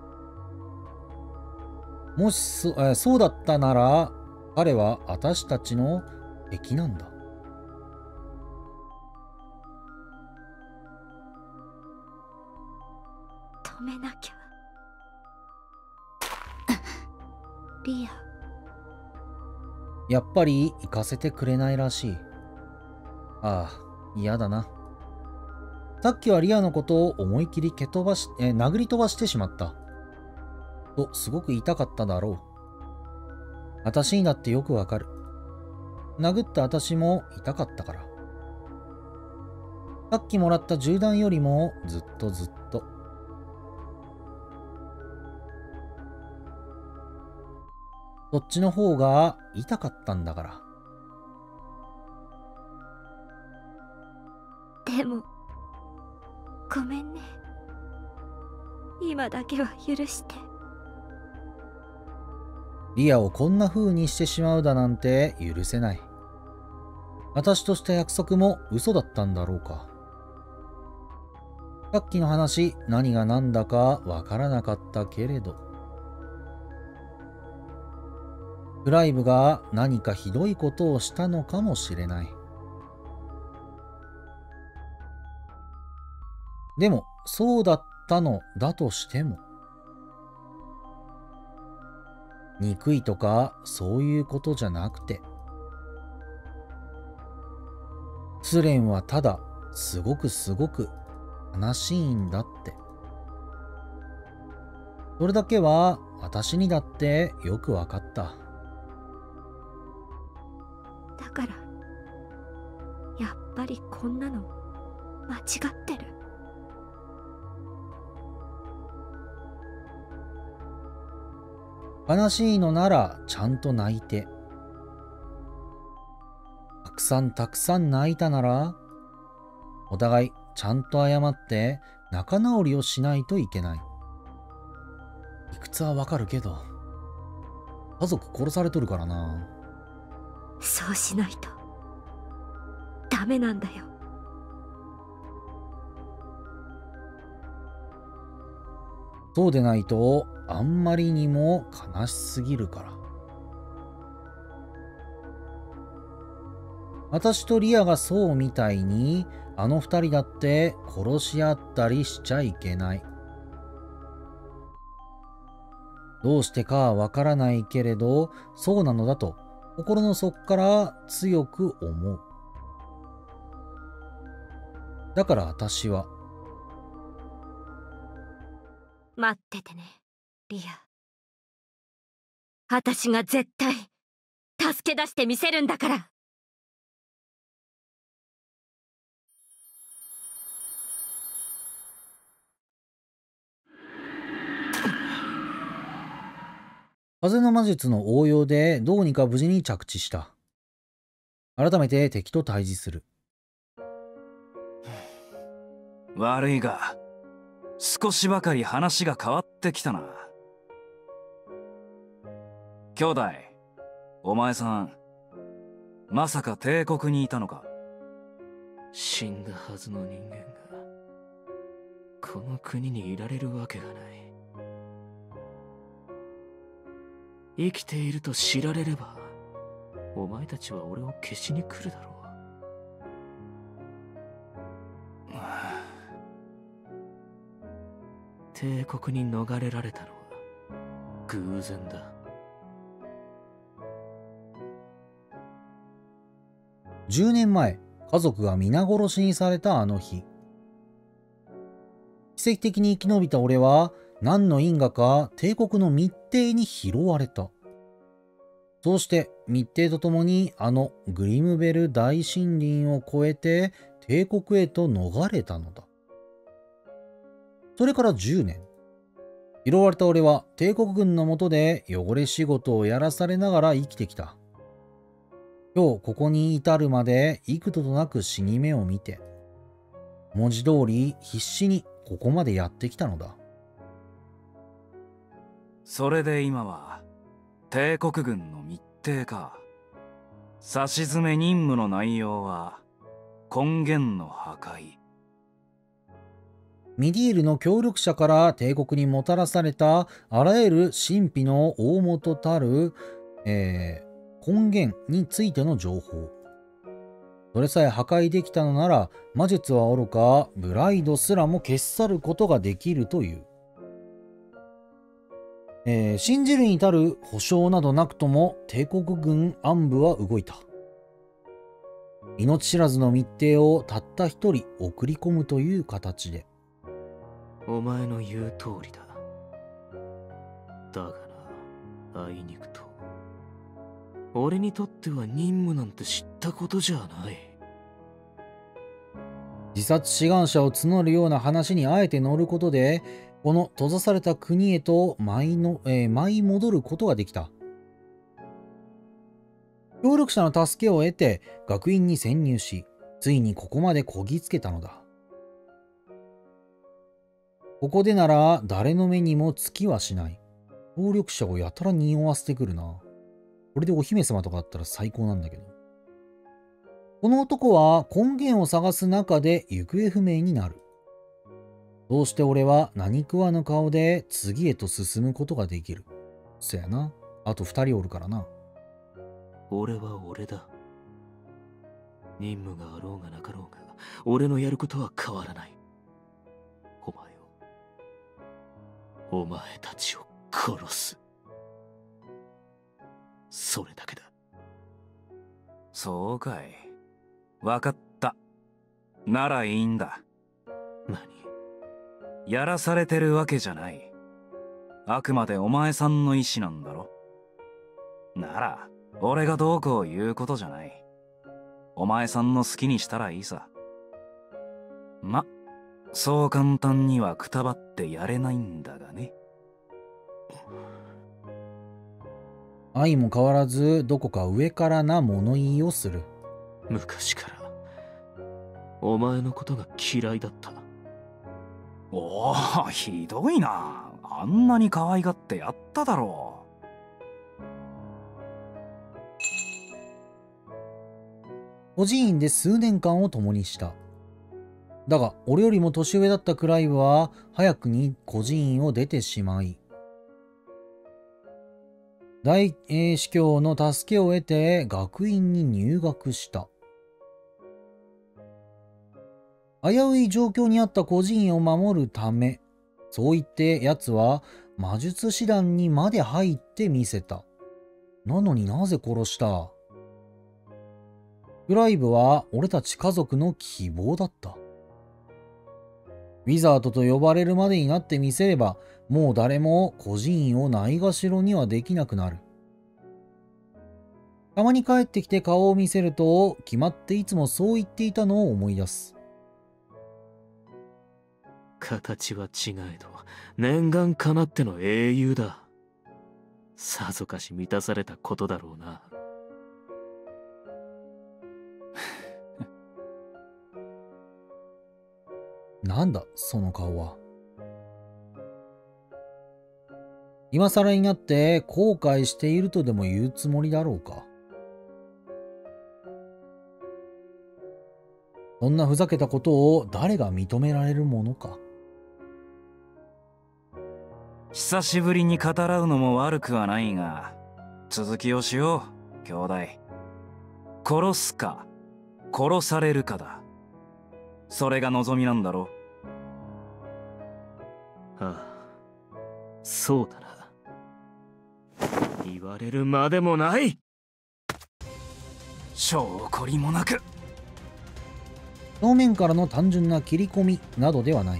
もし そ, えそうだったなら彼は私たちの敵なんだ。 止めなきゃ。リア。 やっぱり行かせてくれないらしい。ああ、嫌だな。さっきはリアのことを思い切り蹴飛ばし、え殴り飛ばしてしまった。と、すごく痛かっただろう。私にだってよくわかる。殴った私も痛かったから。 さっきもらった銃弾よりもずっとずっと。そっちの方が痛かったんだから。 でもごめんね、今だけは許して。 リアをこんな風にしてしまうだなんて許せない。私とした約束も嘘だったんだろうか。さっきの話、何が何だかわからなかったけれど、クライブが何かひどいことをしたのかもしれない。でも、そうだったのだとしても、憎いとかそういうことじゃなくて、スレンはただすごくすごく悲しいんだって。それだけは私にだってよくわかった。 だからやっぱりこんなの間違ってる。 悲しいのならちゃんと泣いて。たくさんたくさん泣いたなら、お互いちゃんと謝って仲直りをしないといけない。理屈はわかるけど、家族殺されとるからな。 そうしないとダメなんだよ。 そうでないとあんまりにも悲しすぎるから。私とリアがそうみたいに、あの二人だって殺し合ったりしちゃいけない。どうしてかはわからないけれど、そうなのだと心の底から強く思う。だから私は。 待っててね、リア。私が絶対助け出してみせるんだから。 風の魔術の応用でどうにか無事に着地した。改めて敵と対峙する。 悪いが、少しばかり話が変わってきたな。兄弟、お前さん、まさか帝国にいたのか？ 死んだはずの人間が、この国にいられるわけがない。生きていると知られれば、お前たちは俺を消しに来るだろう。帝国に逃れられたのは偶然だ。 じゅうねんまえ、家族が皆殺しにされたあの日。奇跡的に生き延びた俺は、何の因果か帝国の密偵に拾われた。そうして密偵とともにあのグリムベル大森林を越えて帝国へと逃れたのだ。それからじゅうねん。拾われた俺は帝国軍の下で汚れ仕事をやらされながら生きてきた。今日ここに至るまで幾度となく死に目を見て、文字通り必死にここまでやってきたのだ。 それで今は帝国軍の密偵か。さしずめ任務の内容は根源の破壊。 ミディールの協力者から帝国にもたらされたあらゆる神秘の大元たる、えー、根源についての情報。それさえ破壊できたのなら魔術はおろかブライドすらも消し去ることができるという。えー、信じるに至る保証などなくとも帝国軍暗部は動いた。命知らずの密偵をたった一人送り込むという形で。 お前の言う通りだ。だがな、あいにくと俺にとっては任務なんて知ったことじゃない。 自殺志願者を募るような話にあえて乗ることで、この閉ざされた国へと舞いの、えー、舞い戻ることができた。協力者の助けを得て学院に潜入し、ついにここまでこぎつけたのだ。ここでなら誰の目にもつきはしない。協力者をやたら匂わせてくるな。これでお姫様とかだったら最高なんだけど。この男は根源を探す中で行方不明になる。どうして俺は何食わぬ顔で次へと進むことができる。そやな。あと二人おるからな。 俺は俺だ。任務があろうがなかろうが、俺のやることは変わらない。お前を、お前たちを殺す。それだけだ。 そうかい。わかった。ならいいんだ。 何？ やらされてるわけじゃない。あくまでお前さんの意思なんだろ。なら、俺がどうこう言うことじゃない。お前さんの好きにしたらいいさ。ま、そう簡単にはくたばってやれないんだがね。 愛も変わらずどこか上からな物言いをする。 昔からお前のことが嫌いだった。 おお、ひどいな。あんなに可愛がってやっただろう。孤児院で数年間を共にした。だが俺よりも年上だったクライブは早くに孤児院を出てしまい、大英司教の助けを得て学院に入学した。危うい状況にあった孤児院を守るため、そう言って奴は魔術師団にまで入ってみせた。なのになぜ殺した？クライブは俺たち家族の希望だった。ウィザードと呼ばれるまでになってみせれば、もう誰も孤児院をないがしろにはできなくなる。たまに帰ってきて顔を見せると、決まっていつもそう言っていたのを思い出す。 形は違えど念願かなっての英雄だ。さぞかし満たされたことだろうな。 なんだその顔は。今更になって後悔しているとでも言うつもりだろうか。そんなふざけたことを誰が認められるものか。 久しぶりに語らうのも悪くはないが、続きをしよう、兄弟。殺すか、殺されるかだ。それが望みなんだろう。ああ、そうだな。言われるまでもない。 証拠りもなく。 表面からの単純な切り込みなどではない。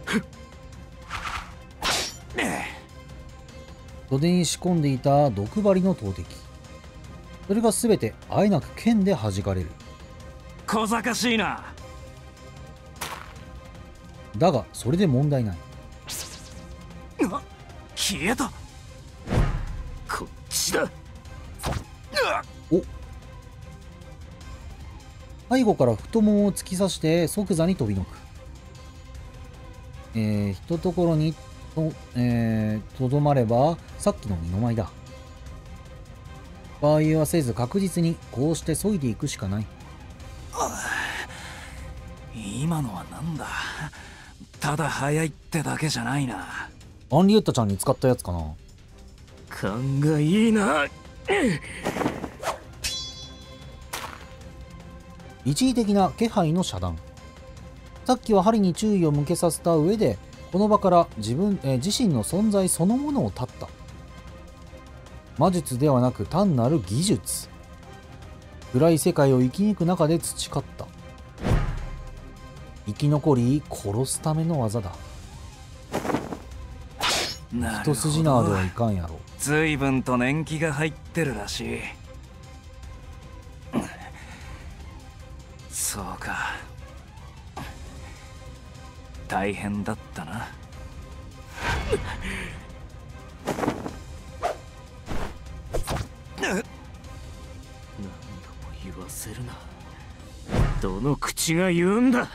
袖に仕込んでいた毒針の投擲。それが全てあえなく剣で弾かれる。 小賢しいな。 だがそれで問題ない。 あ、消えた。 こっちだ。 お、背後から太ももを突き刺して即座に飛びのく。えー、ひとところにと、えー、とどまればさっきの二の舞だ。場合はせず確実にこうして削いでいくしかない。 今のはなんだ。ただ早いってだけじゃないな。 アンリエッタちゃんに使ったやつかな。 勘がいいな。 一時的な気配の遮断。さっきは針に注意を向けさせた上でこの場から自分、えー、自身の存在そのものを絶った。魔術ではなく単なる技術。暗い世界を生き抜く中で培った。生き残り殺すための技だ。一筋縄ではいかんやろ。 随分と年季が入ってるらしい。そうか。 大変だったな。 何度も言わせるな。どの口が言うんだ。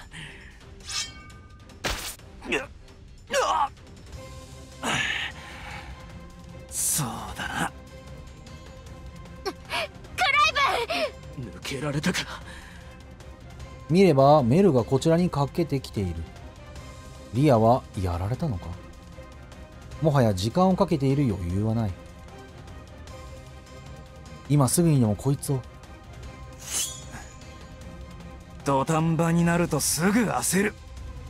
そうだな。 抜けられたか。 見ればメルがこちらに駆けてきている。リアはやられたのか。もはや時間をかけている余裕はない。今すぐにでもこいつを。 土壇場になるとすぐ焦る。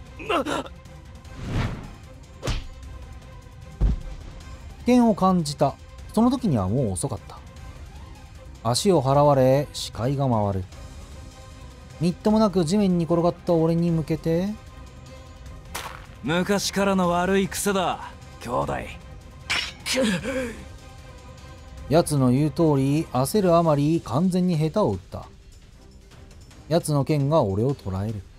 危険を感じた。その時にはもう遅かった。足を払われ視界が回る。みっともなく地面に転がった俺に向けて、 昔からの悪い癖だ兄弟。 奴の言う通り焦るあまり完全に下手を打った。奴の剣が俺を捕らえる。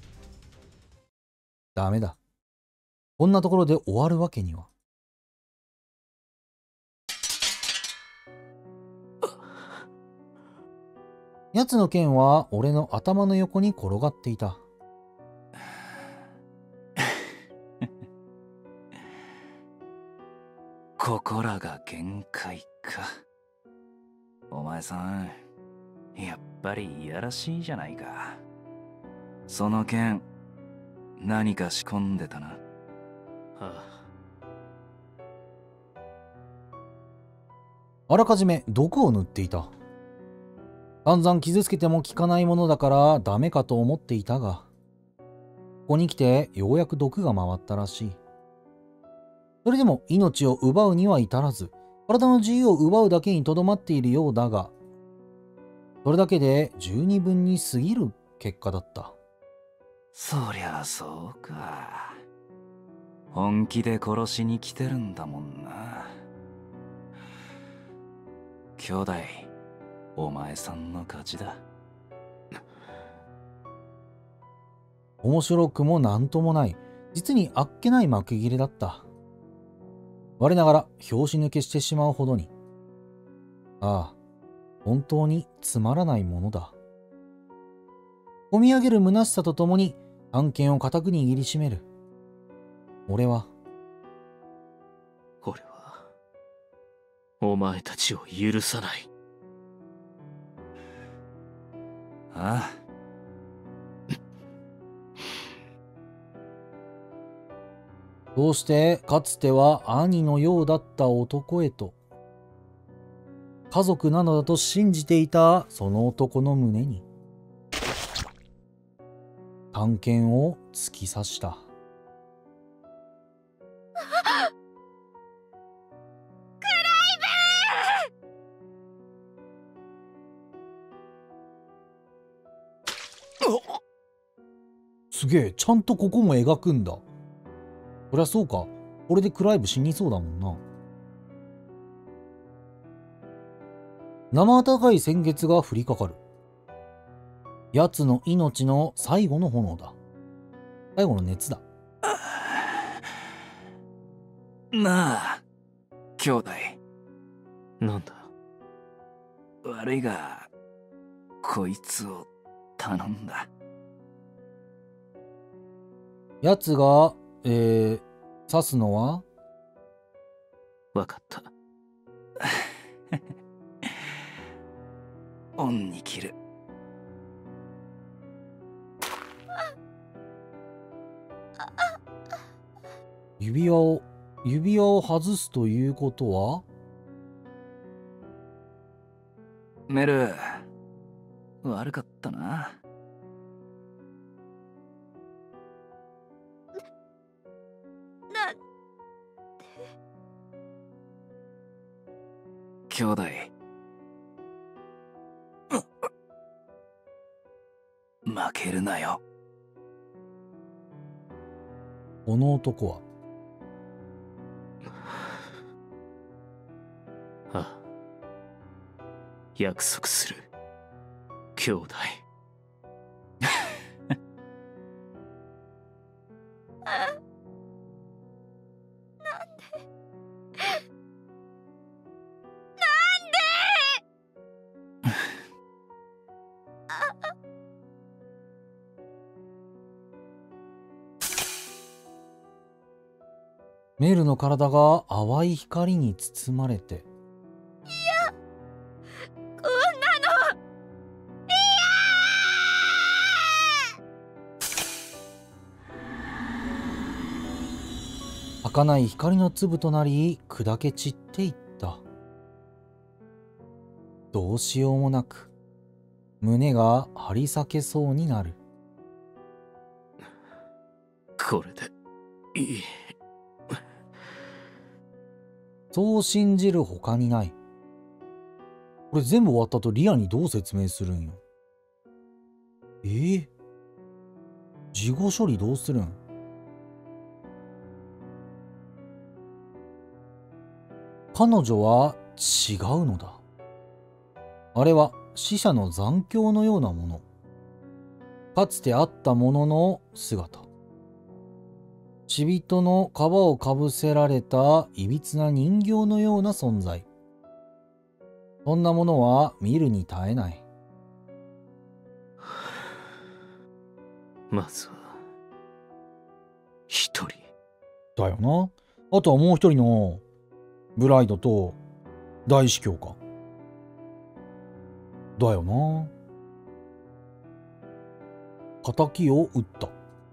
ダメだ。こんなところで終わるわけには。奴の剣は俺の頭の横に転がっていた。 ここらが限界か。お前さん、やっぱりいやらしいじゃないか。その剣、何か仕込んでたな。 はあ、 あらかじめ毒を塗っていた。散々傷つけても効かないものだからダメかと思っていたが、ここに来てようやく毒が回ったらしい。それでも命を奪うには至らず、体の自由を奪うだけにとどまっているようだが、それだけで十二分に過ぎる結果だった。 そりゃそうか。本気で殺しに来てるんだもんな。兄弟、お前さんの勝ちだ。 面白くもなんともない、実にあっけない幕切れだった。我ながら拍子抜けしてしまうほどに。ああ、本当につまらないものだ。こみ上げる虚しさとともに案件を固く握りしめる。俺は、 俺はお前たちを許さない。 ああ。 どうしてかつては兄のようだった男へと、家族なのだと信じていたその男の胸に、短剣を突き刺した。すげえ、ちゃんとここも描くんだ。そりゃそうか。これでクライブ死にそうだもんな。生温かい鮮血が降りかかる。奴の命の最後の炎だ。最後の熱だ。 なあ、兄弟。 なんだ。 悪いが、こいつを頼んだ。 奴が、えー、刺すのはわかった。 恩に切る。 指輪を、指輪を外すということはメル、悪かったな。 なん兄弟。負けるなよ。 この男はああ、約束する兄弟。 あメルの体が淡い光に包まれて。 いや、こんなのいや。儚い光の粒となり砕け散っていった。どうしようもなく胸が張り裂けそうになる。 これでいい。 そう信じるほかにない。これ全部終わったとリアにどう説明するんよ。えー、事後処理どうするん？彼女は違うのだ。あれは死者の残響のようなもの。かつてあったものの姿。死人の皮をかぶせられたいびつな人形のような存在。そんなものは見るに耐えない。 まずは一人だよな。あとはもう一人のブライドと大司教か。だよな。仇を撃った。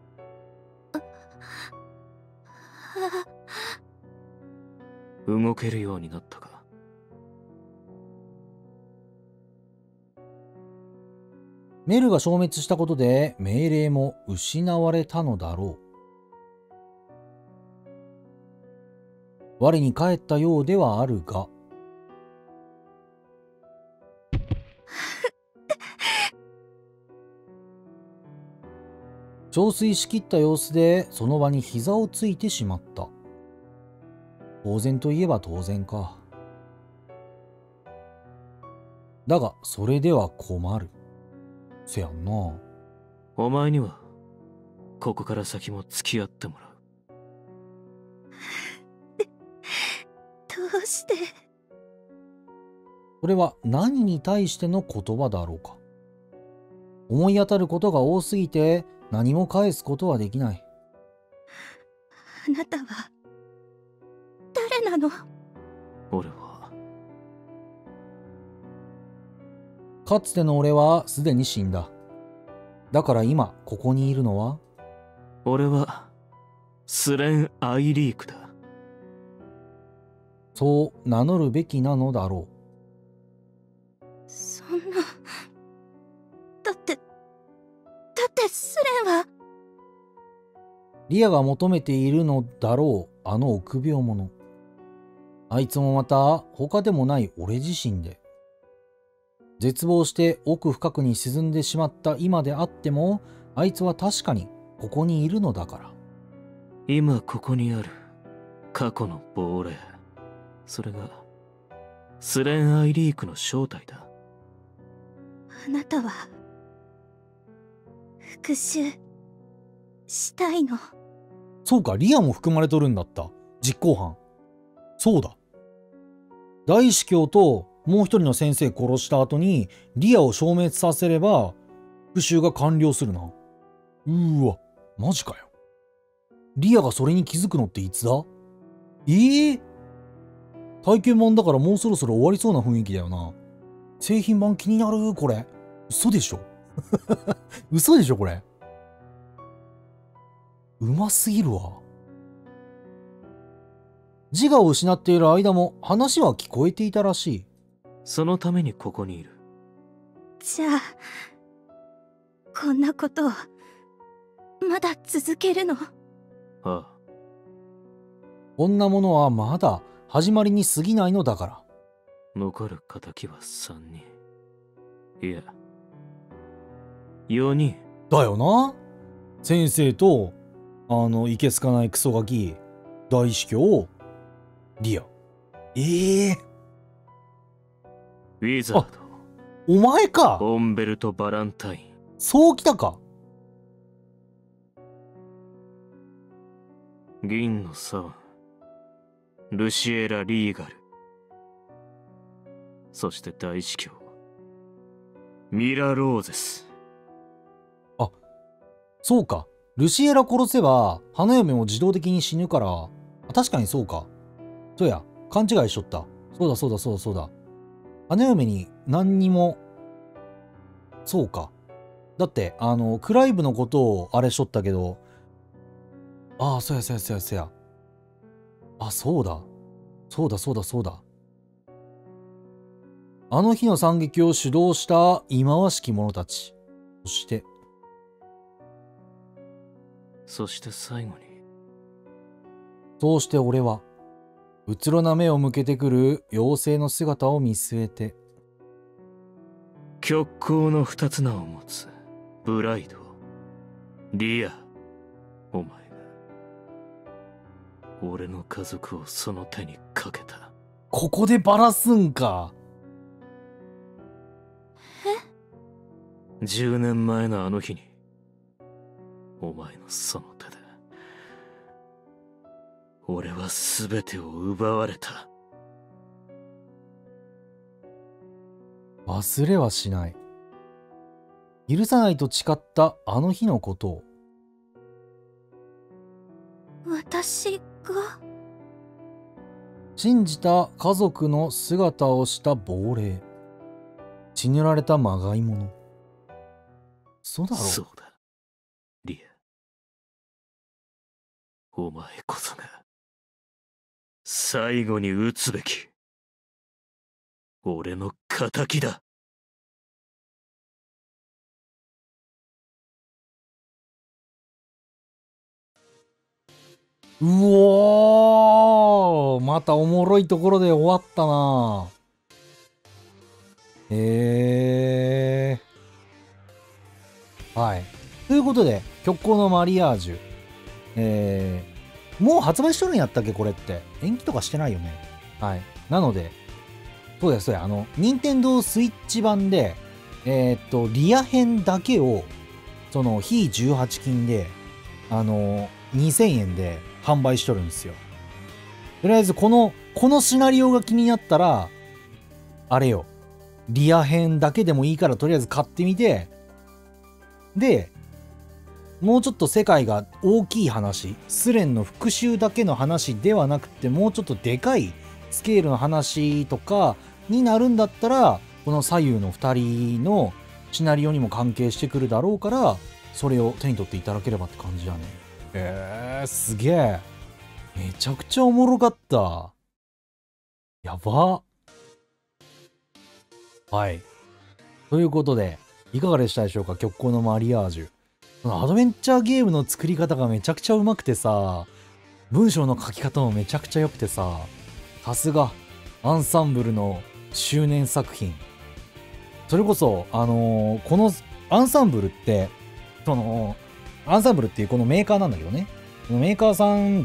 動けるようになったか。 メルが消滅したことで命令も失われたのだろう。我に返ったようではあるが憔悴しきった様子でその場に膝をついてしまった。当然といえば当然か。だがそれでは困る。せやんな。 お前にはここから先も付き合ってもらう。 どうして？ それは何に対しての言葉だろうか。思い当たることが多すぎて何も返すことはできない。 あなたは誰なの？ 俺はかつての俺はすでに死んだ。だから今ここにいるのは俺はスレン・アイリークだ。 そう名乗るべきなのだろそんな。だってだってスレンは。 リアが求めているのだろう、あの臆病者。あいつもまた他でもない俺自身で。絶望して奥深くに沈んでしまった今であっても、あいつは確かにここにいるのだから。 今ここにある過去の亡霊、それがスレン・アイリークの正体だ。 あなたは復讐したいの？ そうか、リアも含まれとるんだった。実行犯。そうだ。大司教ともう一人の先生殺した後にリアを消滅させれば復讐が完了するな。うーわ、マジかよ。リアがそれに気づくのっていつだ？えー、体験版だからもうそろそろ終わりそうな雰囲気だよな。製品版気になるこれ。嘘でしょ嘘でしょこれ。うますぎるわ。自我を失っている間も話は聞こえていたらしい。 そのためにここにいる。 じゃあこんなことをまだ続けるの？ ああ。 こんなものはまだ始まりに過ぎないのだから。 残る敵は三人。いや、四人。 だよな。先生とあのいけすかないクソガキ大司教リア。ええー、 ウィザード、 お前か。 オンベルト・バランタイン。 そうきたか。 銀のサワン、ルシエラ・リーガル、そして大司教ミラ・ローゼス。 あ、そうか。ルシエラ殺せば花嫁も自動的に死ぬから確かにそうか。そうや、勘違いしとった。そうだそうだそうだそうだ。花嫁に何にも、そうか。だって、あの、クライブのことをあれしとったけど、ああ、そうやそうやそうやそうや。あ、そうだ。そうだそうだそうだ。あの日の惨劇を主導した忌まわしき者たち。そして、 そして最後に。 そうして俺は、うつろな目を向けてくる妖精の姿を見据えて、 極光の二つ名を持つブライド、リア、お前が俺の家族をその手にかけた。 ここでバラすんか。 え？ じゅうねんまえのあの日にお前のその手で俺は全てを奪われた。 忘れはしない。許さないと誓ったあの日のことを。 私が？ 信じた家族の姿をした亡霊。血塗られたまがいもの。そうだろう。 そうだ、リア。お前こそが最後に撃つべき俺の仇だ。 うおー、またおもろいところで終わったな。へー。はい。ということで、極光のマリアージュ。えー、もう発売しとるんやったっけこれって。延期とかしてないよね。はい。なので、そうやそうや、あの、任天堂スイッチ版で、えー、っと、リア編だけを、その、非じゅうはち金で、あの、にせんえんで販売しとるんですよ。とりあえず、この、このシナリオが気になったら、あれよ、リア編だけでもいいから、とりあえず買ってみて、で、もうちょっと世界が大きい話、スレンの復讐だけの話ではなくて、もうちょっとでかいスケールの話とかになるんだったら、この左右のふたりのシナリオにも関係してくるだろうから、それを手に取っていただければって感じだね。えー、すげえ。めちゃくちゃおもろかった。やば。はい。ということで、いかがでしたでしょうか、極光のマリアージュ。このアドベンチャーゲームの作り方がめちゃくちゃうまくてさ、文章の書き方もめちゃくちゃ良くてさ、さすがアンサンブルの周年作品。それこそ、あのー、このアンサンブルって、その、アンサンブルっていうこのメーカーなんだけどね。このメーカーさんって、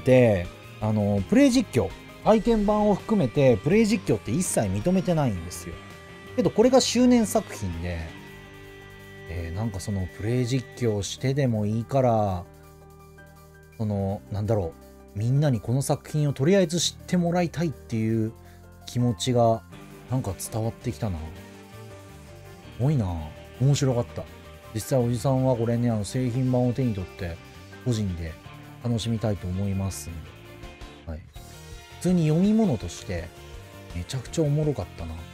あのー、プレイ実況、体験版を含めてプレイ実況って一切認めてないんですよ。けどこれが周年作品で、えー、なんかそのプレイ実況してでもいいから、その、なんだろう、みんなにこの作品をとりあえず知ってもらいたいっていう気持ちがなんか伝わってきたな。すごいな。面白かった。実際おじさんはこれね、あの製品版を手に取って個人で楽しみたいと思いますんで。はい。普通に読み物としてめちゃくちゃおもろかったな。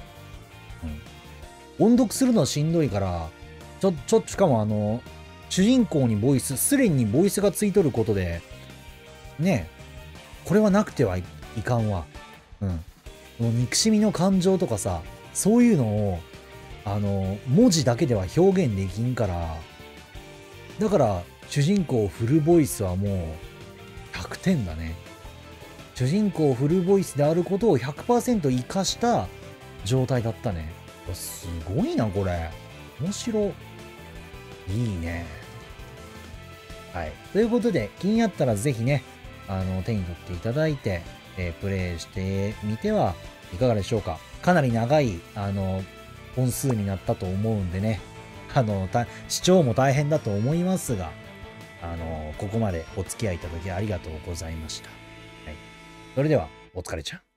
うん。音読するのはしんどいから、ちょ、ちょ、しかもあの、主人公にボイス、スレンにボイスがついとることで、ねえ、これはなくてはい、いかんわ。うん。この憎しみの感情とかさ、そういうのを、あの、文字だけでは表現できんから、だから、主人公フルボイスはもう、ひゃくてんだね。主人公フルボイスであることを ひゃくパーセント 活かした状態だったね。すごいな、これ。面白い。いいね。はい。ということで、気になったらぜひね、あの、手に取っていただいて、えー、プレイしてみてはいかがでしょうか。かなり長い、あの、本数になったと思うんでね、あの、視聴も大変だと思いますが、あの、ここまでお付き合いいただきありがとうございました。はい。それでは、お疲れちゃん。